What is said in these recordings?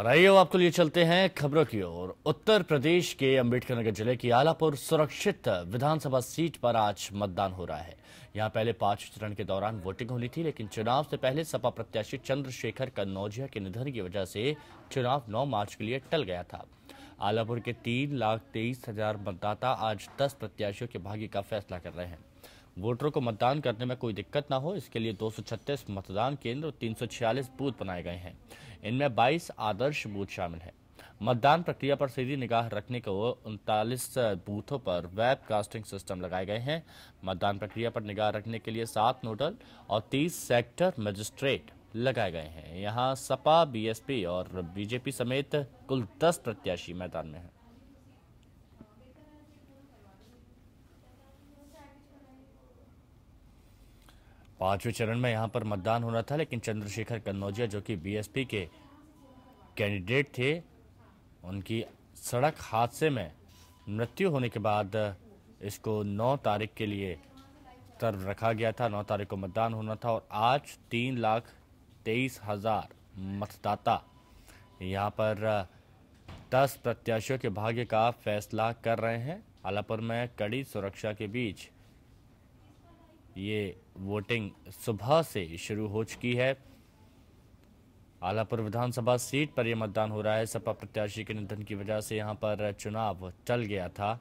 और आइए अब आपको लिए चलते हैं खबरों की ओर। उत्तर प्रदेश के अंबेडकर नगर जिले की आलापुर सुरक्षित विधानसभा सीट पर आज मतदान हो रहा है। यहां पहले 5 चरण के दौरान वोटिंग होनी थी, लेकिन चुनाव से पहले सपा प्रत्याशी चंद्रशेखर कन्नौजिया के निधन की वजह से चुनाव 9 मार्च के लिए टल गया था। आलापुर के 3,23,000 मतदाता आज 10 प्रत्याशियों के भाग्य का फैसला कर रहे हैं। वोटरों को मतदान करने में कोई दिक्कत ना हो, इसके लिए 236 मतदान केंद्र और 346 बूथ बनाए गए हैं। इनमें 22 आदर्श बूथ शामिल हैं। मतदान प्रक्रिया पर सीधी निगाह रखने को 39 बूथों पर वेब कास्टिंग सिस्टम लगाए गए हैं। मतदान प्रक्रिया पर निगाह रखने के लिए 7 नोडल और 30 सेक्टर मजिस्ट्रेट लगाए गए हैं। यहां सपा, बीएसपी और बीजेपी समेत कुल 10 प्रत्याशी मैदान में हैं। पांचवें चरण में यहां पर मतदान होना था, लेकिन चंद्रशेखर कन्नौजिया जो कि बीएसपी के कैंडिडेट थे, उनकी सड़क हादसे में मृत्यु होने के बाद इसको 9 तारीख के लिए तरफ रखा गया था। 9 तारीख को मतदान होना था और आज 3,23,000 मतदाता यहां पर 10 प्रत्याशियों के भाग्य का फैसला कर रहे हैं। आलापुर में कड़ी सुरक्षा के बीच ये वोटिंग सुबह से शुरू हो चुकी है। आलापुर विधानसभा सीट पर यह मतदान हो रहा है। सपा प्रत्याशी के निधन की वजह से यहां पर चुनाव टल गया था।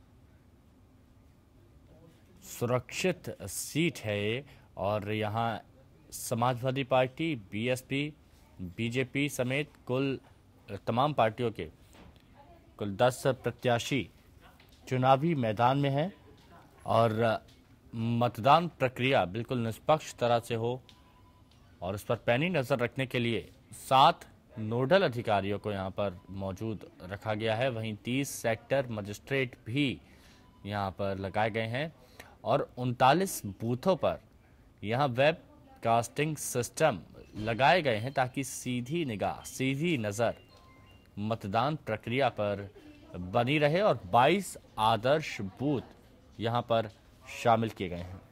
सुरक्षित सीट है ये और यहां समाजवादी पार्टी, बीएसपी, बीजेपी समेत कुल तमाम पार्टियों के कुल 10 प्रत्याशी चुनावी मैदान में हैं और मतदान प्रक्रिया बिल्कुल निष्पक्ष तरह से हो और उस पर पैनी नजर रखने के लिए 7 नोडल अधिकारियों को यहां पर मौजूद रखा गया है। वहीं 30 सेक्टर मजिस्ट्रेट भी यहां पर लगाए गए हैं और 39 बूथों पर यहां वेब कास्टिंग सिस्टम लगाए गए हैं ताकि सीधी निगाह, सीधी नजर मतदान प्रक्रिया पर बनी रहे और 22 आदर्श बूथ यहां पर शामिल किए गए हैं।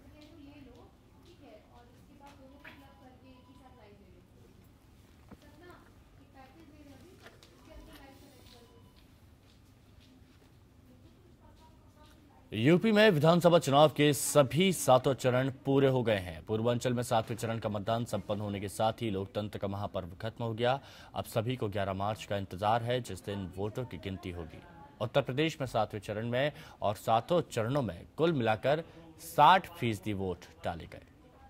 यूपी में विधानसभा चुनाव के सभी 7 चरण पूरे हो गए हैं। पूर्वांचल में 7वें चरण का मतदान संपन्न होने के साथ ही लोकतंत्र का महापर्व खत्म हो गया। अब सभी को 11 मार्च का इंतजार है, जिस दिन वोटों की गिनती होगी। उत्तर प्रदेश में 7वें चरण में और 7 चरणों में कुल मिलाकर 60% वोट डाले गए।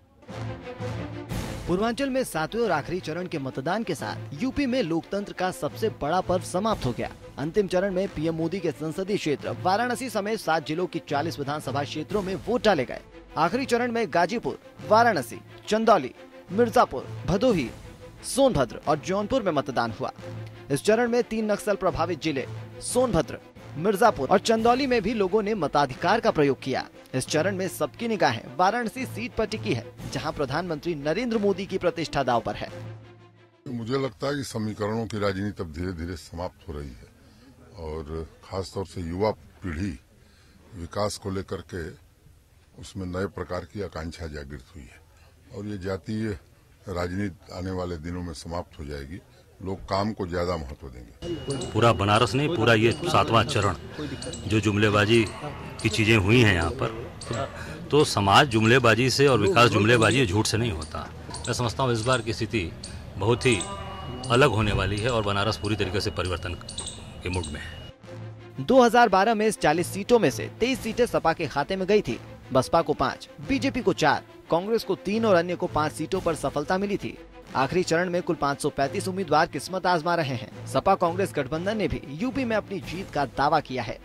पूर्वांचल में 7वें और आखिरी चरण के मतदान के साथ यूपी में लोकतंत्र का सबसे बड़ा पर्व समाप्त हो गया। अंतिम चरण में पीएम मोदी के संसदीय क्षेत्र वाराणसी समेत 7 जिलों की 40 विधानसभा क्षेत्रों में वोट डाले गए। आखिरी चरण में गाजीपुर, वाराणसी, चंदौली, मिर्जापुर, भदोही, सोनभद्र और जौनपुर में मतदान हुआ। इस चरण में 3 नक्सल प्रभावित जिले सोनभद्र, मिर्जापुर और चंदौली में भी लोगों ने मताधिकार का प्रयोग किया। इस चरण में सबकी निगाहें वाराणसी सीट पर टिकी है, जहां प्रधानमंत्री नरेंद्र मोदी की प्रतिष्ठा दांव पर है। मुझे लगता है कि समीकरणों की राजनीति अब धीरे धीरे समाप्त हो रही है और खासतौर से युवा पीढ़ी विकास को लेकर के उसमें नए प्रकार की आकांक्षा जागृत हुई है और ये जातीय राजनीति आने वाले दिनों में समाप्त हो जाएगी। लोग काम को ज्यादा महत्व देंगे। पूरा बनारस नहीं, पूरा ये 7वां चरण जो जुमलेबाजी की चीजें हुई हैं यहाँ पर, तो समाज जुमलेबाजी से और विकास जुमलेबाजी झूठ से नहीं होता। मैं समझता हूँ इस बार की स्थिति बहुत ही अलग होने वाली है और बनारस पूरी तरीके से परिवर्तन के मूड में है। 2012 में इस 40 सीटों में से 23 सीटें सपा के खाते में गई थी। बसपा को 5, बीजेपी को 4, कांग्रेस को 3 और अन्य को 5 सीटों पर सफलता मिली थी। आखिरी चरण में कुल 535 उम्मीदवार किस्मत आजमा रहे हैं। सपा कांग्रेस गठबंधन ने भी यूपी में अपनी जीत का दावा किया है।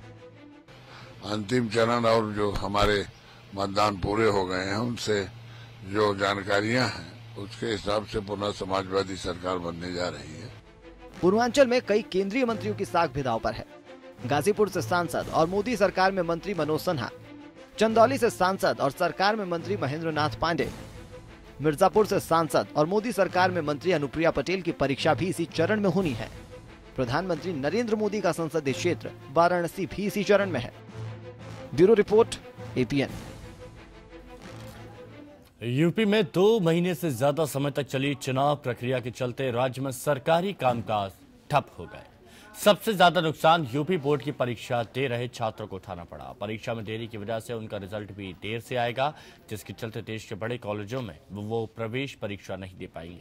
अंतिम चरण और जो हमारे मतदान पूरे हो गए हैं, उनसे जो जानकारियां हैं उसके हिसाब से पुनः समाजवादी सरकार बनने जा रही है। पूर्वांचल में कई केंद्रीय मंत्रियों की साख भी दांव पर है। गाजीपुर से सांसद और मोदी सरकार में मंत्री मनोज सिन्हा, चंदौली से सांसद और सरकार में मंत्री महेंद्र नाथ पांडे, मिर्जापुर से सांसद और मोदी सरकार में मंत्री अनुप्रिया पटेल की परीक्षा भी इसी चरण में होनी है। प्रधानमंत्री नरेंद्र मोदी का संसदीय क्षेत्र वाराणसी भी इसी चरण में है। Bureau report, APN। यूपी में 2 महीने से ज्यादा समय तक चली चुनाव प्रक्रिया के चलते राज्य में सरकारी कामकाज ठप हो गए। सबसे ज्यादा नुकसान यूपी बोर्ड की परीक्षा दे रहे छात्रों को उठाना पड़ा। परीक्षा में देरी की वजह से उनका रिजल्ट भी देर से आएगा, जिसके चलते देश के बड़े कॉलेजों में वो प्रवेश परीक्षा नहीं दे पाएंगे।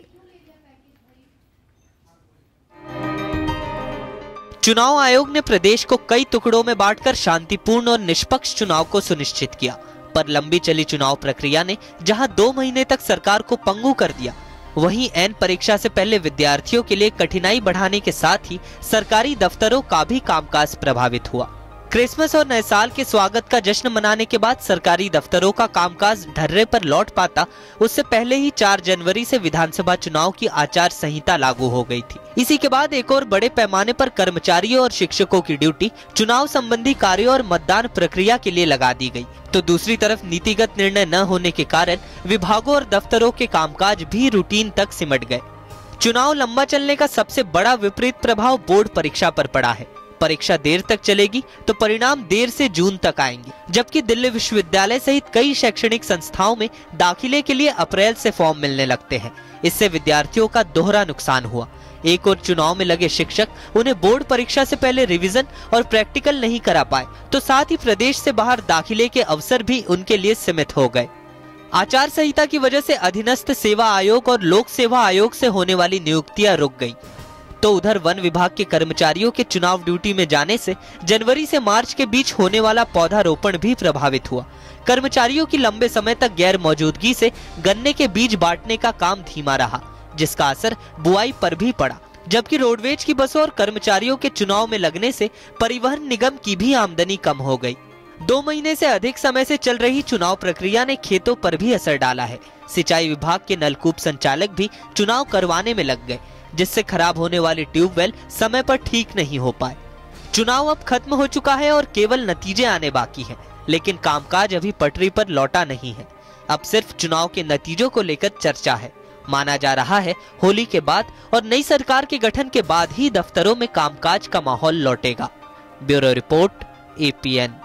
चुनाव आयोग ने प्रदेश को कई टुकड़ों में बांटकर शांतिपूर्ण और निष्पक्ष चुनाव को सुनिश्चित किया, पर लंबी चली चुनाव प्रक्रिया ने जहां 2 महीने तक सरकार को पंगु कर दिया, वहीं ऐन परीक्षा से पहले विद्यार्थियों के लिए कठिनाई बढ़ाने के साथ ही सरकारी दफ्तरों का भी कामकाज प्रभावित हुआ। क्रिसमस और नए साल के स्वागत का जश्न मनाने के बाद सरकारी दफ्तरों का कामकाज ढर्रे पर लौट पाता, उससे पहले ही 4 जनवरी से विधानसभा चुनाव की आचार संहिता लागू हो गई थी। इसी के बाद एक और बड़े पैमाने पर कर्मचारियों और शिक्षकों की ड्यूटी चुनाव संबंधी कार्यों और मतदान प्रक्रिया के लिए लगा दी गई, तो दूसरी तरफ नीतिगत निर्णय न होने के कारण विभागों और दफ्तरों के कामकाज भी रूटीन तक सिमट गए। चुनाव लंबा चलने का सबसे बड़ा विपरीत प्रभाव बोर्ड परीक्षा पर पड़ा है। परीक्षा देर तक चलेगी तो परिणाम देर से जून तक आएंगे, जबकि दिल्ली विश्वविद्यालय सहित कई शैक्षणिक संस्थाओं में दाखिले के लिए अप्रैल से फॉर्म मिलने लगते हैं। इससे विद्यार्थियों का दोहरा नुकसान हुआ। एक और चुनाव में लगे शिक्षक उन्हें बोर्ड परीक्षा से पहले रिवीजन और प्रैक्टिकल नहीं करा पाए, तो साथ ही प्रदेश से बाहर दाखिले के अवसर भी उनके लिए सीमित हो गए। आचार संहिता की वजह से अधीनस्थ सेवा आयोग और लोक सेवा आयोग से होने वाली नियुक्तियां रुक गयी, तो उधर वन विभाग के कर्मचारियों के चुनाव ड्यूटी में जाने से जनवरी से मार्च के बीच होने वाला पौधारोपण भी प्रभावित हुआ। कर्मचारियों की लंबे समय तक गैर मौजूदगी से गन्ने के बीज बांटने का काम धीमा रहा, जिसका असर बुआई पर भी पड़ा, जबकि रोडवेज की बसों और कर्मचारियों के चुनाव में लगने से परिवहन निगम की भी आमदनी कम हो गई। 2 महीने से अधिक समय से चल रही चुनाव प्रक्रिया ने खेतों पर भी असर डाला है। सिंचाई विभाग के नलकूप संचालक भी चुनाव करवाने में लग गए, जिससे खराब होने वाले ट्यूबवेल समय पर ठीक नहीं हो पाए। चुनाव अब खत्म हो चुका है और केवल नतीजे आने बाकी हैं, लेकिन कामकाज अभी पटरी पर लौटा नहीं है। अब सिर्फ चुनाव के नतीजों को लेकर चर्चा है। माना जा रहा है होली के बाद और नई सरकार के गठन के बाद ही दफ्तरों में कामकाज का माहौल लौटेगा। Bureau report, APN।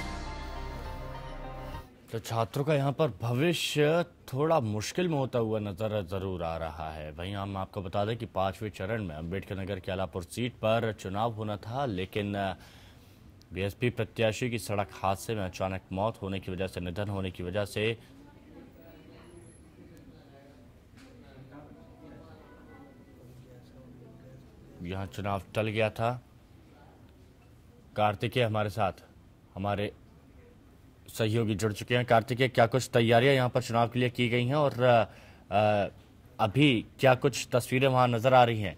तो छात्रों का यहाँ पर भविष्य थोड़ा मुश्किल में होता हुआ नजर जरूर आ रहा है। वहीं हम आपको बता दें कि 5वें चरण में अम्बेडकर नगर के आलापुर सीट पर चुनाव होना था, लेकिन बीएसपी प्रत्याशी की सड़क हादसे में अचानक मौत होने की वजह से, निधन होने की वजह से यहाँ चुनाव टल गया था। कार्तिकेय हमारे साथ, हमारे सहयोगी जुड़ चुके हैं। कार्तिकेय, क्या कुछ तैयारियां यहाँ पर चुनाव के लिए की गई हैं और अभी क्या कुछ तस्वीरें वहां नजर आ रही हैं?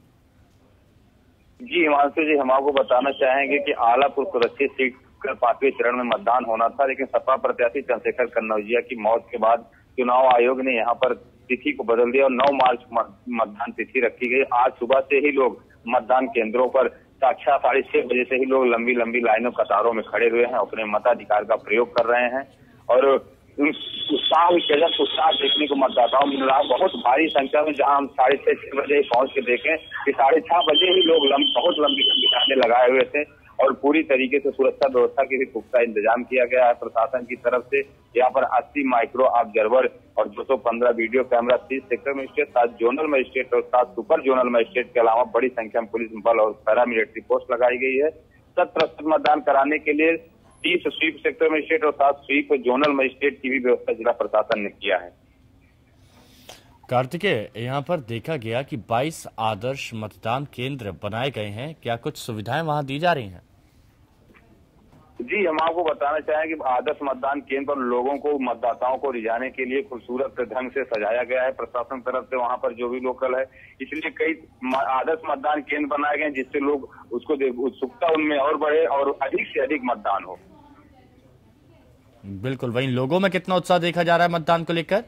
जी हिमांशु जी, हम आपको बताना चाहेंगे कि आलापुर सुरक्षित सीट पर 5वें चरण में मतदान होना था, लेकिन सपा प्रत्याशी चंद्रशेखर कन्नौजिया की मौत के बाद चुनाव आयोग ने यहाँ पर तिथि को बदल दिया और 9 मार्च मतदान तिथि रखी गई। आज सुबह से ही लोग मतदान केंद्रों पर साक्षात 6:30 बजे से ही लोग लंबी लंबी लाइनों कतारों में खड़े हुए हैं, अपने मताधिकार का प्रयोग कर रहे हैं और उत्साह देखने को मतदाताओं में मिला। बहुत भारी संख्या में, जहां हम 6:30 बजे पहुंच के देखें कि 6:30 बजे ही लोग बहुत लंबी लाइनें लगाए हुए थे और पूरी तरीके से सुरक्षा व्यवस्था के भी पुख्ता इंतजाम किया गया है प्रशासन की तरफ से। यहाँ पर 80 माइक्रो ऑब्जर्वर और 215 video camera, 30 sector magistrate, 7 zonal magistrate और 7 सुपर जोनल मजिस्ट्रेट के अलावा बड़ी संख्या में पुलिस बल और पैरामिलिट्री पोस्ट लगाई गई है। 100% मतदान कराने के लिए 30 स्वीप सेक्टर मजिस्ट्रेट और 7 स्वीप जोनल मजिस्ट्रेट की भी व्यवस्था जिला प्रशासन ने किया है। कार्तिकेय, यहाँ पर देखा गया कि 22 आदर्श मतदान केंद्र बनाए गए हैं, क्या कुछ सुविधाएं वहां दी जा रही हैं? जी, हम आपको बताना चाहेंगे कि आदर्श मतदान केंद्र पर लोगों को, मतदाताओं को रिझाने के लिए खूबसूरत ढंग से सजाया गया है प्रशासन तरफ से। वहां पर जो भी लोकल है, इसलिए कई आदर्श मतदान केंद्र बनाए गए जिससे लोग उसको उत्सुकता उनमें और बढ़े और अधिक से अधिक मतदान हो। बिल्कुल। वहीं लोगों में कितना उत्साह देखा जा रहा है मतदान को लेकर?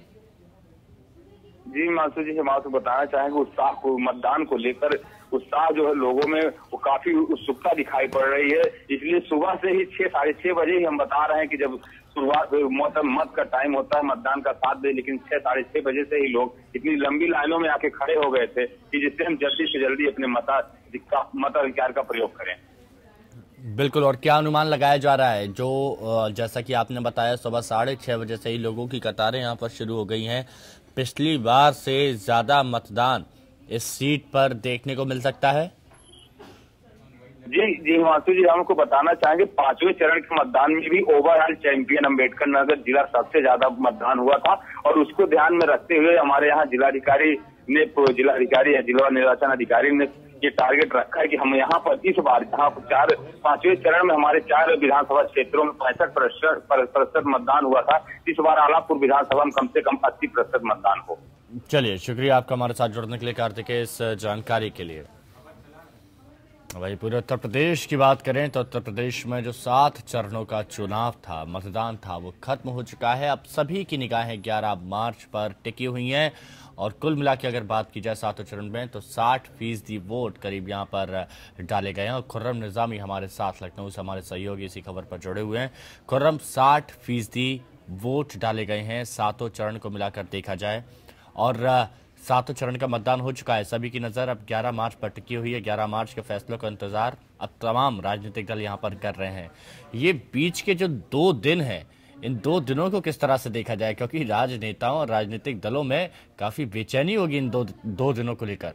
जी मानसू जी, हम आपको बताना चाहेंगे उत्साह को, मतदान को लेकर उत्साह जो है लोगों में वो काफी उत्सुकता दिखाई पड़ रही है। इसलिए सुबह से ही 6-6:30 बजे ही हम बता रहे हैं कि जब शुरुआत मत का टाइम होता है मतदान का 7 बजे, लेकिन 6-6:30 बजे से ही लोग इतनी लंबी लाइनों में आके खड़े हो गए थे कि जिससे हम जल्दी से जल्दी अपने मताधिकार का प्रयोग करें। बिल्कुल। और क्या अनुमान लगाया जा रहा है, जो जैसा कि आपने बताया सुबह 6:30 बजे से ही लोगों की कतारें यहाँ पर शुरू हो गई हैं, पिछली बार से ज्यादा मतदान इस सीट पर देखने को मिल सकता है? जी हिमांशु जी, हम आपको बताना चाहेंगे 5वें चरण के मतदान में भी ओवरऑल चैंपियन अम्बेडकर नगर जिला सबसे ज्यादा मतदान हुआ था और उसको ध्यान में रखते हुए हमारे यहाँ जिलाधिकारी या जिला निर्वाचन अधिकारी ने ये टारगेट रखा है कि हम यहाँ पर इस बार जहाँ 5वें चरण में हमारे 4 विधानसभा क्षेत्रों में 65% मतदान हुआ था, इस बार आलापुर विधानसभा में कम से कम 80% मतदान हो। चलिए, शुक्रिया आपका हमारे साथ जुड़ने के लिए कार्तिक, इस जानकारी के लिए। वही पूरे उत्तर प्रदेश की बात करें तो उत्तर प्रदेश में जो 7 चरणों का चुनाव था, मतदान था, वो खत्म हो चुका है। अब सभी की निगाहें 11 मार्च पर टिकी हुई हैं और कुल मिला के अगर बात की जाए 7 चरण में तो 60% वोट करीब यहाँ पर डाले गए हैं। और खुर्रम निजामी हमारे साथ लखनऊ से हमारे सहयोगी इसी खबर पर जुड़े हुए हैं। खुर्रम, 60% वोट डाले गए हैं 7 चरण को मिलाकर देखा जाए और 7 चरण का मतदान हो चुका है। सभी की नजर अब 11 मार्च पर टिकी हुई है। 11 मार्च के फैसलों का इंतजार अब तमाम राजनीतिक दल यहां पर कर रहे हैं। ये बीच के जो 2 दिन हैं, इन 2 दिनों को किस तरह से देखा जाए, क्योंकि राजनेताओं और राजनीतिक दलों में काफी बेचैनी होगी इन दो दिनों को लेकर।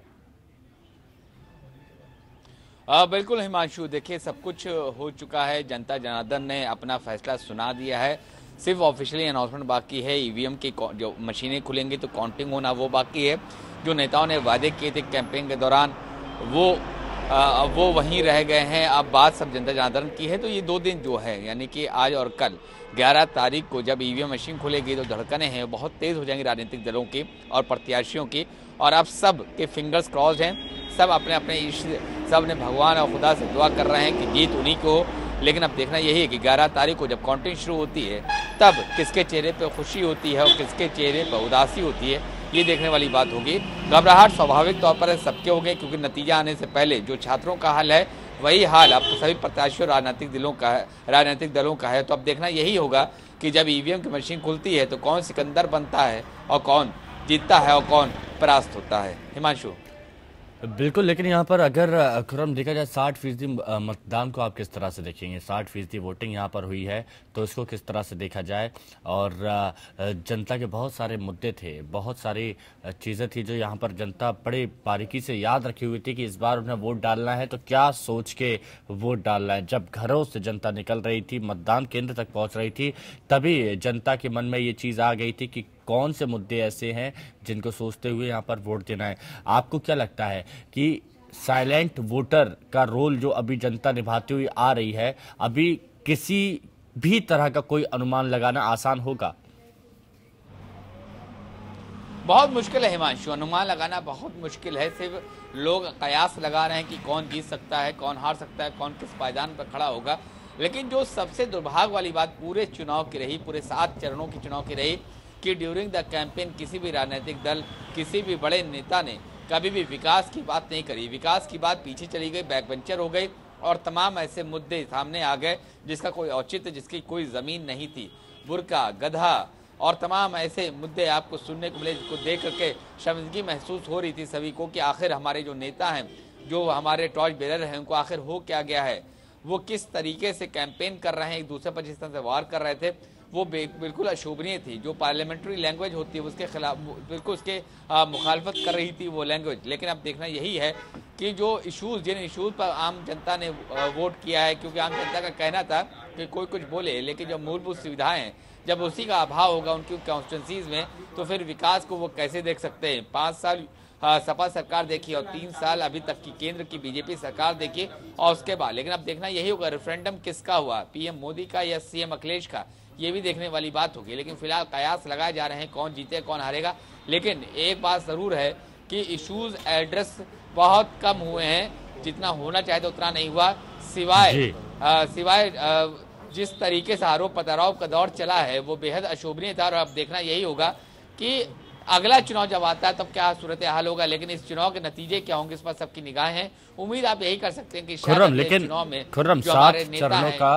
बिल्कुल हिमांशु, देखिए सब कुछ हो चुका है। जनता जनार्दन ने अपना फैसला सुना दिया है। सिर्फ ऑफिशियली अनाउंसमेंट बाकी है। ईवीएम की जो मशीनें खुलेंगी तो काउंटिंग होना वो बाकी है। जो नेताओं ने वादे किए थे कैंपेन के दौरान वो वहीं रह गए हैं। अब बात सब जनता जनार्दन की है। तो ये 2 दिन जो है, यानी कि आज और कल 11 तारीख को जब ईवीएम मशीन खुलेगी तो धड़कनें हैं बहुत तेज हो जाएंगी राजनीतिक दलों की और प्रत्याशियों की। और अब सब के फिंगर्स क्रॉस हैं। सब अपने अपने सब ने भगवान और खुदा से दुआ कर रहे हैं कि जीत उन्हीं को हो। लेकिन अब देखना यही है कि 11 तारीख को जब काउंटिंग शुरू होती है तब किसके चेहरे पर खुशी होती है और किसके चेहरे पर उदासी होती है, ये देखने वाली बात होगी। घबराहट स्वाभाविक तौर पर सबके हो गए, क्योंकि नतीजा आने से पहले जो छात्रों का हाल है वही हाल अब तो सभी प्रत्याशियों राजनीतिक दलों का है। तो अब देखना यही होगा कि जब ईवीएम की मशीन खुलती है तो कौन सिकंदर बनता है और कौन जीतता है और कौन परास्त होता है। हिमांशु, बिल्कुल। लेकिन यहाँ पर अगर खुर्रम देखा जाए 60% मतदान को आप किस तरह से देखेंगे? 60% वोटिंग यहाँ पर हुई है तो इसको किस तरह से देखा जाए? और जनता के बहुत सारे मुद्दे थे, बहुत सारी चीज़ें थी जो यहाँ पर जनता बड़े बारीकी से याद रखी हुई थी कि इस बार उन्हें वोट डालना है तो क्या सोच के वोट डालना है। जब घरों से जनता निकल रही थी, मतदान केंद्र तक पहुँच रही थी, तभी जनता के मन में ये चीज़ आ गई थी कि कौन से मुद्दे ऐसे हैं जिनको सोचते हुए यहाँ पर वोट देना है। आपको क्या लगता है कि साइलेंट वोटर का रोल जो अभी जनता निभाती हुई आ रही है, अभी किसी भी तरह का कोई अनुमान लगाना आसान होगा? बहुत मुश्किल है हिमांशु, अनुमान लगाना बहुत मुश्किल है। सिर्फ लोग कयास लगा रहे हैं कि कौन जीत सकता है, कौन हार सकता है, कौन किस पायदान पर खड़ा होगा। लेकिन जो सबसे दुर्भाग्य वाली बात पूरे चुनाव की रही, पूरे 7 चरणों की चुनाव की रही कि ड्यूरिंग द कैंपेन किसी भी राजनीतिक दल, किसी भी बड़े नेता ने कभी भी विकास की बात नहीं करी। विकास की बात पीछे चली गई, बैकबेंचर हो गई और तमाम ऐसे मुद्दे सामने आ गए जिसका कोई औचित्य, जिसकी कोई ज़मीन नहीं थी। बुर्का, गधा और तमाम ऐसे मुद्दे आपको सुनने को मिले जिसको देख करके शर्मिंदगी महसूस हो रही थी सभी को कि आखिर हमारे जो नेता हैं, जो हमारे टॉर्च बेरर हैं, उनको आखिर हो क्या गया है। वो किस तरीके से कैंपेन कर रहे हैं, एक दूसरे पर जिस तरह से वार कर रहे थे, वो बिल्कुल अशोभनीय थी। जो पार्लियामेंट्री लैंग्वेज होती है उसके खिलाफ बिल्कुल उसके मुखालफत कर रही थी वो लैंग्वेज। लेकिन अब देखना यही है कि जो इशूज़, जिन इशूज़ पर आम जनता ने वोट किया है, क्योंकि आम जनता का कहना था कि कोई कुछ बोले लेकिन जो मूलभूत सुविधाएं हैं जब उसी का अभाव होगा उनकी कॉन्स्टिट्यूंसीज में तो फिर विकास को वो कैसे देख सकते हैं। 5 साल सपा सरकार देखी और 3 साल अभी तक की केंद्र की बीजेपी सरकार देखी और उसके बाद। लेकिन अब देखना यही होगा रेफरेंडम किसका हुआ, पीएम मोदी का या सीएम अखिलेश का, ये भी देखने वाली बात होगी। लेकिन फिलहाल कयास लगाए जा रहे हैं कौन जीते कौन हारेगा। लेकिन एक बात जरूर है कि इश्यूज एड्रेस बहुत कम हुए हैं, जितना होना चाहिए था उतना नहीं हुआ। सिवाय जिस तरीके से आरोप प्रत्यारोप का दौर चला है वो बेहद अशोभनीय था। और अब देखना यही होगा कि अगला चुनाव जब आता है तब क्या सूरत हाल होगा। लेकिन इस चुनाव के नतीजे क्या होंगे इस पर सबकी निगाहें हैं। उम्मीद आप यही कर सकते हैं कि शायद चुनाव में खुर्रम 7 चरणों का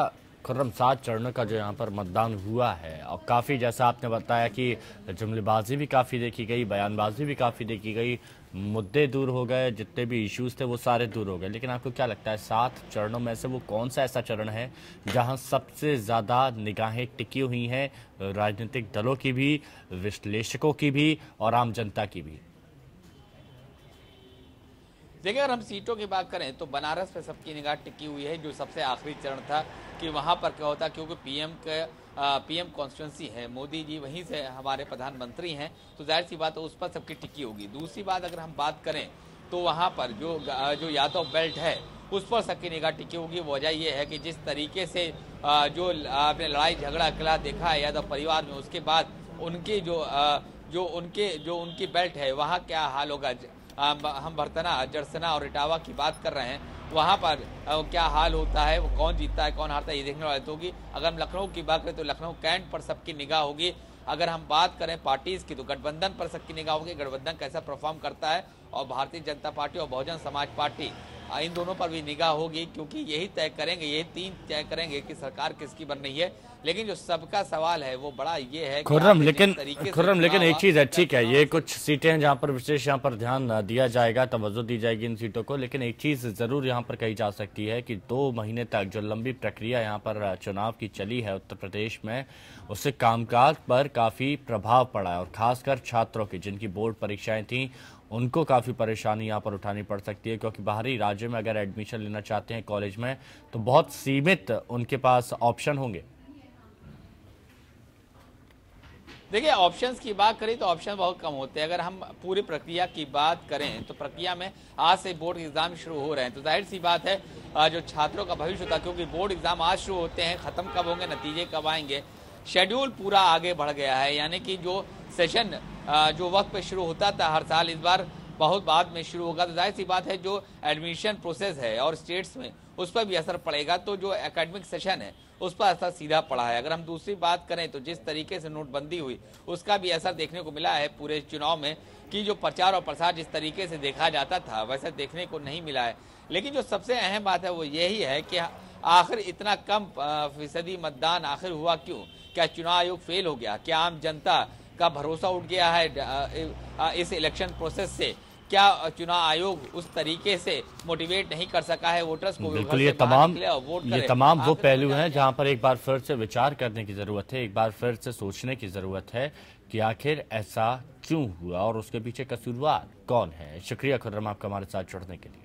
खुर्रम 7 चरणों का जो यहाँ पर मतदान हुआ है और काफ़ी, जैसा आपने बताया कि जुमलेबाजी भी काफ़ी देखी गई, बयानबाजी भी काफ़ी देखी गई, मुद्दे दूर हो गए, जितने भी इश्यूज थे वो सारे दूर हो गए। लेकिन आपको क्या लगता है 7 चरणों में से वो कौन सा ऐसा चरण है जहां सबसे ज़्यादा निगाहें टिकी हुई हैं, राजनीतिक दलों की भी, विश्लेषकों की भी और आम जनता की भी? देखिए, अगर हम सीटों की बात करें तो बनारस पे सबकी निगाह टिकी हुई है, जो सबसे आखिरी चरण था कि वहाँ पर क्या होता, क्योंकि पीएम कॉन्स्टिट्यूंसी है, मोदी जी वहीं से हमारे प्रधानमंत्री हैं, तो जाहिर सी बात है उस पर सबकी टिकी होगी। दूसरी बात अगर हम बात करें तो वहाँ पर जो यादव बेल्ट है उस पर सबकी निगाह टिकी होगी। वजह यह है कि जिस तरीके से जो आपने लड़ाई झगड़ा अकेला देखा है यादव परिवार में, उसके बाद उनकी जो उनकी बेल्ट है वहाँ क्या हाल होगा। हम भरतना, जरसना और इटावा की बात कर रहे हैं, वहाँ पर क्या हाल होता है, वो कौन जीतता है कौन हारता है, ये देखने वाली होगी। अगर हम लखनऊ की बात करें तो लखनऊ कैंट पर सबकी निगाह होगी। अगर हम बात करें पार्टीज की तो गठबंधन पर सबकी निगाह होगी, गठबंधन कैसा परफॉर्म करता है, और भारतीय जनता पार्टी और बहुजन समाज पार्टी, इन दोनों पर भी निगाह होगी, क्योंकि यही तय करेंगे, यही 3 तय करेंगे कि सरकार किसकी बन रही है। लेकिन जो सबका सवाल है वो बड़ा ये है खुर्रम, लेकिन एक चीज है, ठीक है, ये कुछ सीटें हैं जहां पर विशेष यहाँ पर ध्यान दिया जाएगा, तवज्जो दी जाएगी इन सीटों को। लेकिन एक चीज जरूर यहाँ पर कही जा सकती है कि 2 महीने तक जो लंबी प्रक्रिया यहाँ पर चुनाव की चली है उत्तर प्रदेश में, उससे कामकाज पर काफी प्रभाव पड़ा है, और खासकर छात्रों की जिनकी बोर्ड परीक्षाएं थी उनको काफ़ी परेशानी यहाँ पर उठानी पड़ सकती है, क्योंकि बाहरी राज्य में अगर एडमिशन लेना चाहते हैं कॉलेज में तो बहुत सीमित उनके पास ऑप्शन होंगे। देखिए, ऑप्शंस की बात करें तो ऑप्शन बहुत कम होते हैं। अगर हम पूरी प्रक्रिया की बात करें तो प्रक्रिया में आज से बोर्ड एग्जाम शुरू हो रहे हैं, तो जाहिर सी बात है जो छात्रों का भविष्य होता है, क्योंकि बोर्ड एग्जाम आज शुरू होते हैं, खत्म कब होंगे, नतीजे कब आएंगे, शेड्यूल पूरा आगे बढ़ गया है। यानी कि जो सेशन जो वक्त पे शुरू होता था हर साल, इस बार बहुत बाद में शुरू होगा। तो जाहिर सी बात है जो एडमिशन प्रोसेस है और स्टेट्स में उस पर भी असर पड़ेगा। तो जो एकेडमिक सेशन है उस पर असर सीधा पड़ा है। अगर हम दूसरी बात करें तो जिस तरीके से नोटबंदी हुई उसका भी असर देखने को मिला है पूरे चुनाव में, कि जो प्रचार और प्रसार जिस तरीके से देखा जाता था वैसा देखने को नहीं मिला है। लेकिन जो सबसे अहम बात है वो यही है कि आखिर इतना कम फीसदी मतदान आखिर हुआ क्यों? क्या चुनाव आयोग फेल हो गया? क्या आम जनता का भरोसा उठ गया है इस इलेक्शन प्रोसेस से? क्या चुनाव आयोग उस तरीके से मोटिवेट नहीं कर सका है वोटर्स को? बिल्कुल, ये तमाम वो पहलू हैं जहां पर एक बार फिर से विचार करने की जरूरत है, एक बार फिर से सोचने की जरूरत है कि आखिर ऐसा क्यों हुआ और उसके पीछे कसूरवार कौन है। शुक्रिया खुर्रम आपका हमारे साथ जुड़ने के लिए।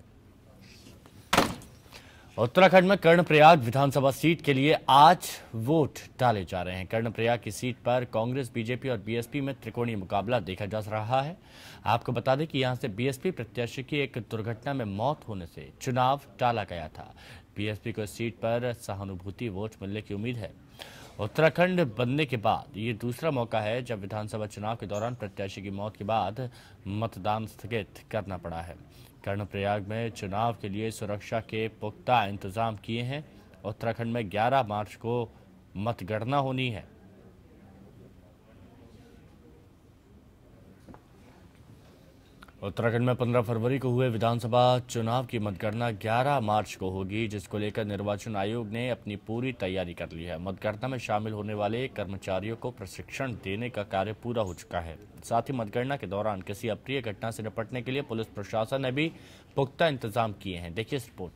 उत्तराखंड में कर्णप्रयाग विधानसभा सीट के लिए आज वोट डाले जा रहे हैं। कर्णप्रयाग की सीट पर कांग्रेस, बीजेपी और बीएसपी में त्रिकोणीय मुकाबला देखा जा रहा है। आपको बता दें कि यहां से बीएसपी प्रत्याशी की एक दुर्घटना में मौत होने से चुनाव टाला गया था। बीएसपी को इस सीट पर सहानुभूति वोट मिलने की उम्मीद है। उत्तराखंड बनने के बाद ये दूसरा मौका है जब विधानसभा चुनाव के दौरान प्रत्याशी की मौत के बाद मतदान स्थगित करना पड़ा है। कर्णप्रयाग में चुनाव के लिए सुरक्षा के पुख्ता इंतजाम किए हैं। उत्तराखंड में 11 मार्च को मतगणना होनी है। उत्तराखंड में 15 फरवरी को हुए विधानसभा चुनाव की मतगणना 11 मार्च को होगी, जिसको लेकर निर्वाचन आयोग ने अपनी पूरी तैयारी कर ली है। मतगणना में शामिल होने वाले कर्मचारियों को प्रशिक्षण देने का कार्य पूरा हो चुका है। साथ ही मतगणना के दौरान किसी अप्रिय घटना से निपटने के लिए पुलिस प्रशासन ने भी पुख्ता इंतजाम किए हैं। देखिए इस रिपोर्ट।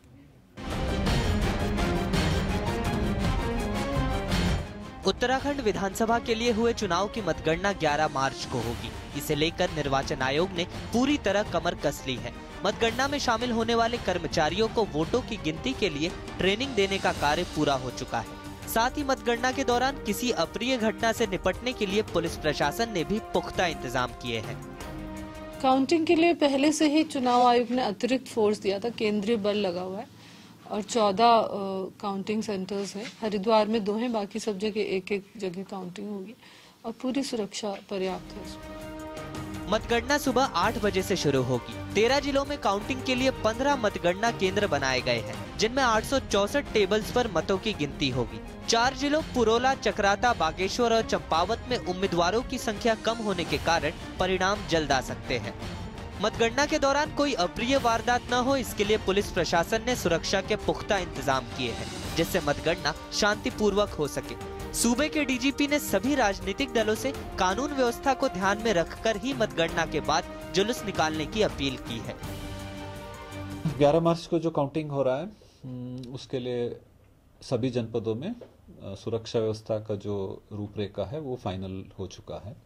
उत्तराखंड विधानसभा के लिए हुए चुनाव की मतगणना 11 मार्च को होगी। इसे लेकर निर्वाचन आयोग ने पूरी तरह कमर कस ली है। मतगणना में शामिल होने वाले कर्मचारियों को वोटों की गिनती के लिए ट्रेनिंग देने का कार्य पूरा हो चुका है। साथ ही मतगणना के दौरान किसी अप्रिय घटना से निपटने के लिए पुलिस प्रशासन ने भी पुख्ता इंतजाम किए हैं। काउंटिंग के लिए पहले से ही चुनाव आयोग ने अतिरिक्त फोर्स दिया था, केंद्रीय बल लगा हुआ है और 14 काउंटिंग सेंटर्स हैं। हरिद्वार में 2 हैं, बाकी सब जगह एक जगह काउंटिंग होगी और पूरी सुरक्षा पर्याप्त है। मतगणना सुबह 8 बजे से शुरू होगी। 13 जिलों में काउंटिंग के लिए 15 मतगणना केंद्र बनाए गए हैं, जिनमें 864 टेबल्स पर मतों की गिनती होगी। 4 जिलों पुरोला, चक्राता, बागेश्वर और चंपावत में उम्मीदवारों की संख्या कम होने के कारण परिणाम जल्द आ सकते हैं। मतगणना के दौरान कोई अप्रिय वारदात न हो, इसके लिए पुलिस प्रशासन ने सुरक्षा के पुख्ता इंतजाम किए हैं, जिससे मतगणना शांतिपूर्वक हो सके। सूबे के डीजीपी ने सभी राजनीतिक दलों से कानून व्यवस्था को ध्यान में रखकर ही मतगणना के बाद जुलूस निकालने की अपील की है। 11 मार्च को जो काउंटिंग हो रहा है उसके लिए सभी जनपदों में सुरक्षा व्यवस्था का जो रूपरेखा है वो फाइनल हो चुका है।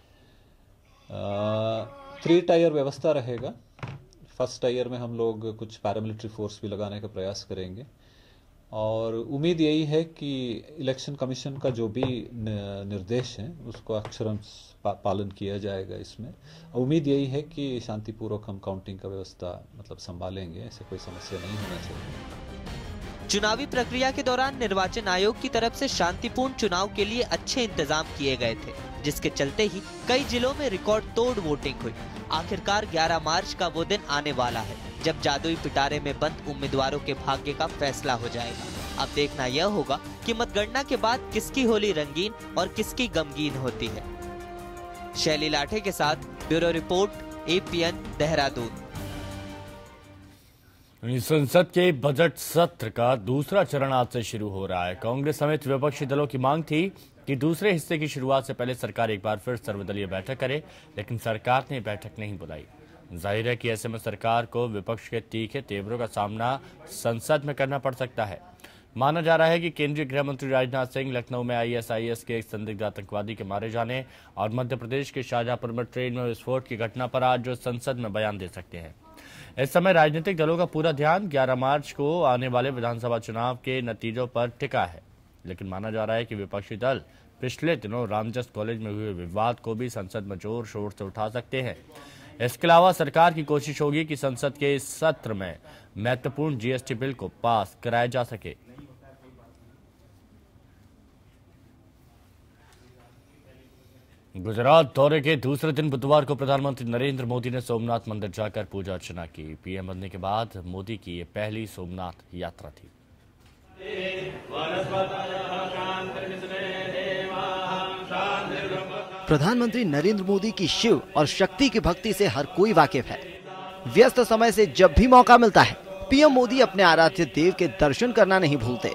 3 टायर व्यवस्था रहेगा। फर्स्ट टायर में हम लोग कुछ पैरामिलिट्री फोर्स भी लगाने का प्रयास करेंगे और उम्मीद यही है कि इलेक्शन कमीशन का जो भी निर्देश है उसको अक्षरशः पालन किया जाएगा। इसमें उम्मीद यही है कि शांतिपूर्वक हम काउंटिंग का व्यवस्था संभालेंगे, ऐसे कोई समस्या नहीं होना चाहिए। चुनावी प्रक्रिया के दौरान निर्वाचन आयोग की तरफ से शांतिपूर्ण चुनाव के लिए अच्छे इंतजाम किए गए थे, जिसके चलते ही कई जिलों में रिकॉर्ड तोड़ वोटिंग हुई। आखिरकार 11 मार्च का वो दिन आने वाला है जब जादुई पिटारे में बंद उम्मीदवारों के भाग्य का फैसला हो जाएगा। अब देखना यह होगा कि मतगणना के बाद किसकी होली रंगीन और किसकी गमगीन होती है। शैली लाठे के साथ ब्यूरो रिपोर्ट, APN देहरादून। संसद के बजट सत्र का दूसरा चरण आज से शुरू हो रहा है। कांग्रेस समेत विपक्षी दलों की मांग थी कि दूसरे हिस्से की शुरुआत से पहले सरकार एक बार फिर सर्वदलीय बैठक करे, लेकिन सरकार ने बैठक नहीं बुलाई। जाहिर है कि ऐसे में सरकार को विपक्ष के तीखे तेवरों का सामना संसद में करना पड़ सकता है। माना जा रहा है कि केंद्रीय गृह मंत्री राजनाथ सिंह लखनऊ में ISIS के एक संदिग्ध आतंकवादी के मारे जाने और मध्य प्रदेश के शाहजहांपुर में ट्रेन में विस्फोट की घटना पर आज संसद में बयान दे सकते हैं। इस समय राजनीतिक दलों का पूरा ध्यान 11 मार्च को आने वाले विधानसभा चुनाव के नतीजों पर टिका है, लेकिन माना जा रहा है कि विपक्षी दल पिछले दिनों रामजस कॉलेज में हुए विवाद को भी संसद में जोर शोर से उठा सकते हैं। इसके अलावा सरकार की कोशिश होगी कि संसद के इस सत्र में महत्वपूर्ण GST बिल को पास कराया जा सके। गुजरात दौरे के दूसरे दिन बुधवार को प्रधानमंत्री नरेंद्र मोदी ने सोमनाथ मंदिर जाकर पूजा अर्चना की। पीएम बनने के बाद मोदी की ये पहली सोमनाथ यात्रा थी। प्रधानमंत्री नरेंद्र मोदी की शिव और शक्ति की भक्ति से हर कोई वाकिफ है। व्यस्त समय से जब भी मौका मिलता है, पीएम मोदी अपने आराध्य देव के दर्शन करना नहीं भूलते।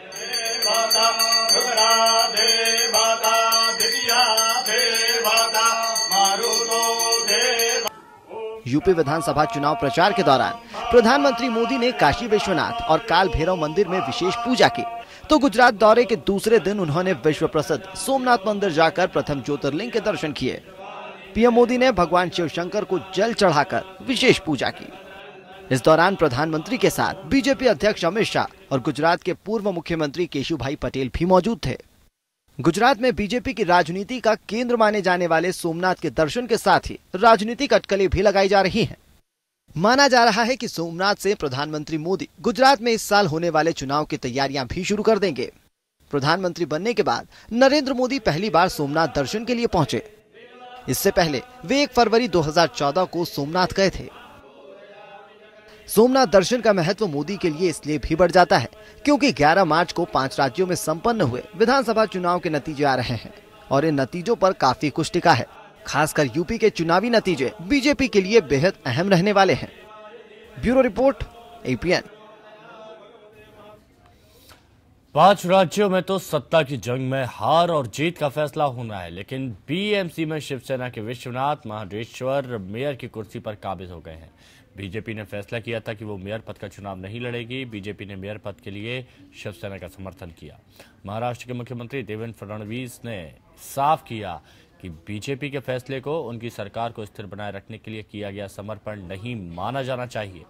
यूपी विधानसभा चुनाव प्रचार के दौरान प्रधानमंत्री मोदी ने काशी विश्वनाथ और काल भैरव मंदिर में विशेष पूजा की, तो गुजरात दौरे के दूसरे दिन उन्होंने विश्व प्रसिद्ध सोमनाथ मंदिर जाकर प्रथम ज्योतिर्लिंग के दर्शन किए। पीएम मोदी ने भगवान शिव शंकर को जल चढ़ाकर विशेष पूजा की। इस दौरान प्रधानमंत्री के साथ बीजेपी अध्यक्ष अमित शाह और गुजरात के पूर्व मुख्यमंत्री केशुभाई पटेल भी मौजूद थे। गुजरात में बीजेपी की राजनीति का केंद्र माने जाने वाले सोमनाथ के दर्शन के साथ ही राजनीतिक अटकलें भी लगाई जा रही हैं। माना जा रहा है कि सोमनाथ से प्रधानमंत्री मोदी गुजरात में इस साल होने वाले चुनाव की तैयारियां भी शुरू कर देंगे। प्रधानमंत्री बनने के बाद नरेंद्र मोदी पहली बार सोमनाथ दर्शन के लिए पहुंचे। इससे पहले वे 1 फरवरी 2014 को सोमनाथ गए थे। सोमनाथ दर्शन का महत्व मोदी के लिए इसलिए भी बढ़ जाता है क्योंकि 11 मार्च को 5 राज्यों में संपन्न हुए विधानसभा चुनाव के नतीजे आ रहे हैं और इन नतीजों पर काफी कुछ टिका है। खासकर यूपी के चुनावी नतीजे बीजेपी के लिए बेहद अहम रहने वाले हैं। Bureau report, APN। 5 राज्यों में तो सत्ता की जंग में हार और जीत का फैसला होना है, लेकिन BMC में शिवसेना के विश्वनाथ महाडेश्वर मेयर की कुर्सी पर काबिज हो गए हैं। बीजेपी ने फैसला किया था कि वो मेयर पद का चुनाव नहीं लड़ेगी। बीजेपी ने मेयर पद के लिए शिवसेना का समर्थन किया। महाराष्ट्र के मुख्यमंत्री देवेंद्र फडणवीस ने साफ किया कि बीजेपी के फैसले को उनकी सरकार को स्थिर बनाए रखने के लिए किया गया समर्पण नहीं माना जाना चाहिए।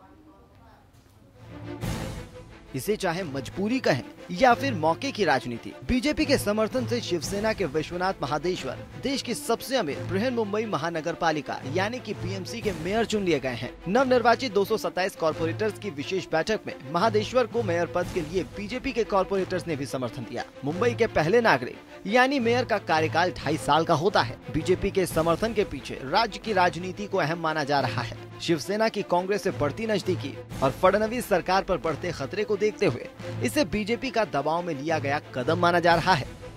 इसे चाहे मजबूरी कहें या फिर मौके की राजनीति, बीजेपी के समर्थन से शिवसेना के विश्वनाथ महाडेश्वर देश की सबसे अमीर बृहन्मुंबई महानगर पालिका यानी कि BMC के मेयर चुन लिए गए हैं। नवनिर्वाचित 227 कॉर्पोरेटर्स की विशेष बैठक में महाडेश्वर को मेयर पद के लिए बीजेपी के कॉर्पोरेटर्स ने भी समर्थन दिया। मुंबई के पहले नागरिक यानी मेयर का कार्यकाल 2.5 साल का होता है। बीजेपी के समर्थन के पीछे राज्य की राजनीति को अहम माना जा रहा है। शिवसेना की कांग्रेस से बढ़ती नजदीकी और फडणवीस सरकार पर बढ़ते खतरे को देखते हुए इसे बीजेपी का दबाव में लिया गया कदम माना जा रहा है।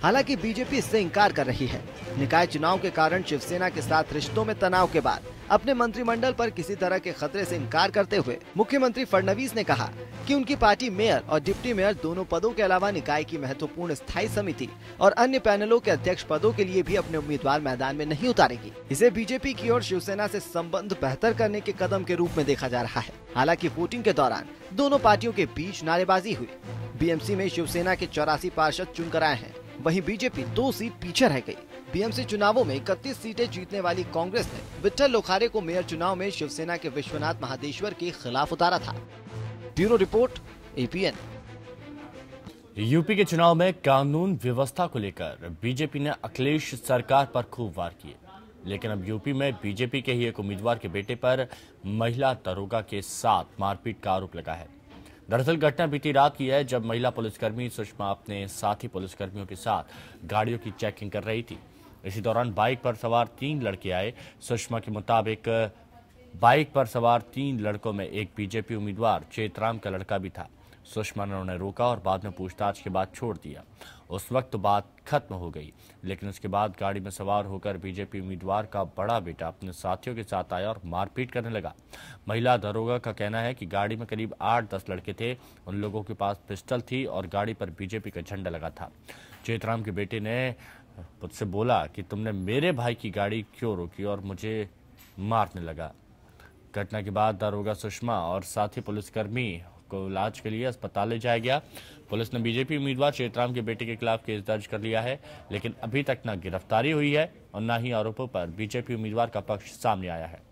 हालांकि बीजेपी इससे इंकार कर रही है। निकाय चुनाव के कारण शिवसेना के साथ रिश्तों में तनाव के बाद अपने मंत्रिमंडल पर किसी तरह के खतरे से इंकार करते हुए मुख्यमंत्री फडणवीस ने कहा कि उनकी पार्टी मेयर और डिप्टी मेयर दोनों पदों के अलावा निकाय की महत्वपूर्ण स्थायी समिति और अन्य पैनलों के अध्यक्ष पदों के लिए भी अपने उम्मीदवार मैदान में नहीं उतारेगी। इसे बीजेपी की ओर शिवसेना से संबंध बेहतर करने के कदम के रूप में देखा जा रहा है। हालांकि वोटिंग के दौरान दोनों पार्टियों के बीच नारेबाजी हुई। बीएमसी में शिवसेना के 84 पार्षद चुनकर आए हैं, वहीं बीजेपी 2 सीट पीछे रह गई। बीएमसी चुनावों में 31 सीटें जीतने वाली कांग्रेस ने विट्ठल लोखारे को मेयर चुनाव में शिवसेना के विश्वनाथ महादेश्वर के खिलाफ उतारा था। Bureau report, APN. यूपी के चुनाव में कानून व्यवस्था को लेकर बीजेपी ने अखिलेश सरकार पर खूब वार किए, लेकिन अब यूपी में बीजेपी के ही एक उम्मीदवार के बेटे पर महिला दरोगा के साथ मारपीट का आरोप लगा है। दरअसल घटना बीती रात की है, जब महिला पुलिसकर्मी सुषमा अपने साथी पुलिसकर्मियों के साथ गाड़ियों की चेकिंग कर रही थी। इसी दौरान बाइक पर सवार 3 लड़के आए। सुषमा के मुताबिक बाइक पर सवार 3 लड़कों में एक बीजेपी उम्मीदवार चेतराम का लड़का भी था। सुषमा ने उन्हें रोका और बाद में पूछताछ के बाद छोड़ दिया। उस वक्त बात खत्म हो गई, लेकिन उसके बाद गाड़ी में सवार होकर बीजेपी उम्मीदवार का बड़ा बेटा अपने साथियों के साथ आया और मारपीट करने लगा। महिला दरोगा का कहना है कि गाड़ी में करीब 8-10 लड़के थे। उन लोगों के पास पिस्टल थी और गाड़ी पर बीजेपी का झंडा लगा था। चेतराम के बेटे ने मुझसे बोला कि तुमने मेरे भाई की गाड़ी क्यों रोकी और मुझे मारने लगा। घटना के बाद दरोगा सुषमा और साथी पुलिसकर्मी को इलाज के लिए अस्पताल ले जाया गया। पुलिस ने बीजेपी उम्मीदवार चेतराम के बेटे के खिलाफ केस दर्ज कर लिया है, लेकिन अभी तक न गिरफ्तारी हुई है और न ही आरोपों पर बीजेपी उम्मीदवार का पक्ष सामने आया है।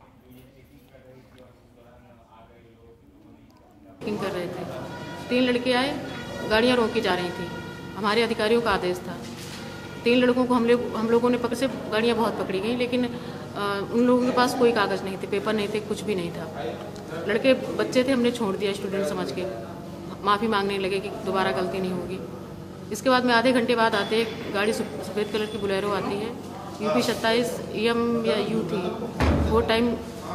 कर रहे थे, 3 लड़के आए, गाड़ियां रोकी जा रही थी। हमारे अधिकारियों का आदेश था। 3 लड़कों को हम लोगों ने पकड़ से गाड़ियां बहुत पकड़ी गई, लेकिन उन लोगों के पास कोई कागज नहीं थे, पेपर नहीं थे, कुछ भी नहीं था। लड़के बच्चे थे, हमने छोड़ दिया स्टूडेंट समझ के। माफ़ी मांगने लगे कि दोबारा गलती नहीं होगी। इसके बाद में आधे घंटे बाद आते गाड़ी सफ़ेद कलर की बोलेरो आती है, यूपी 27 EM या U थी, वो टाइम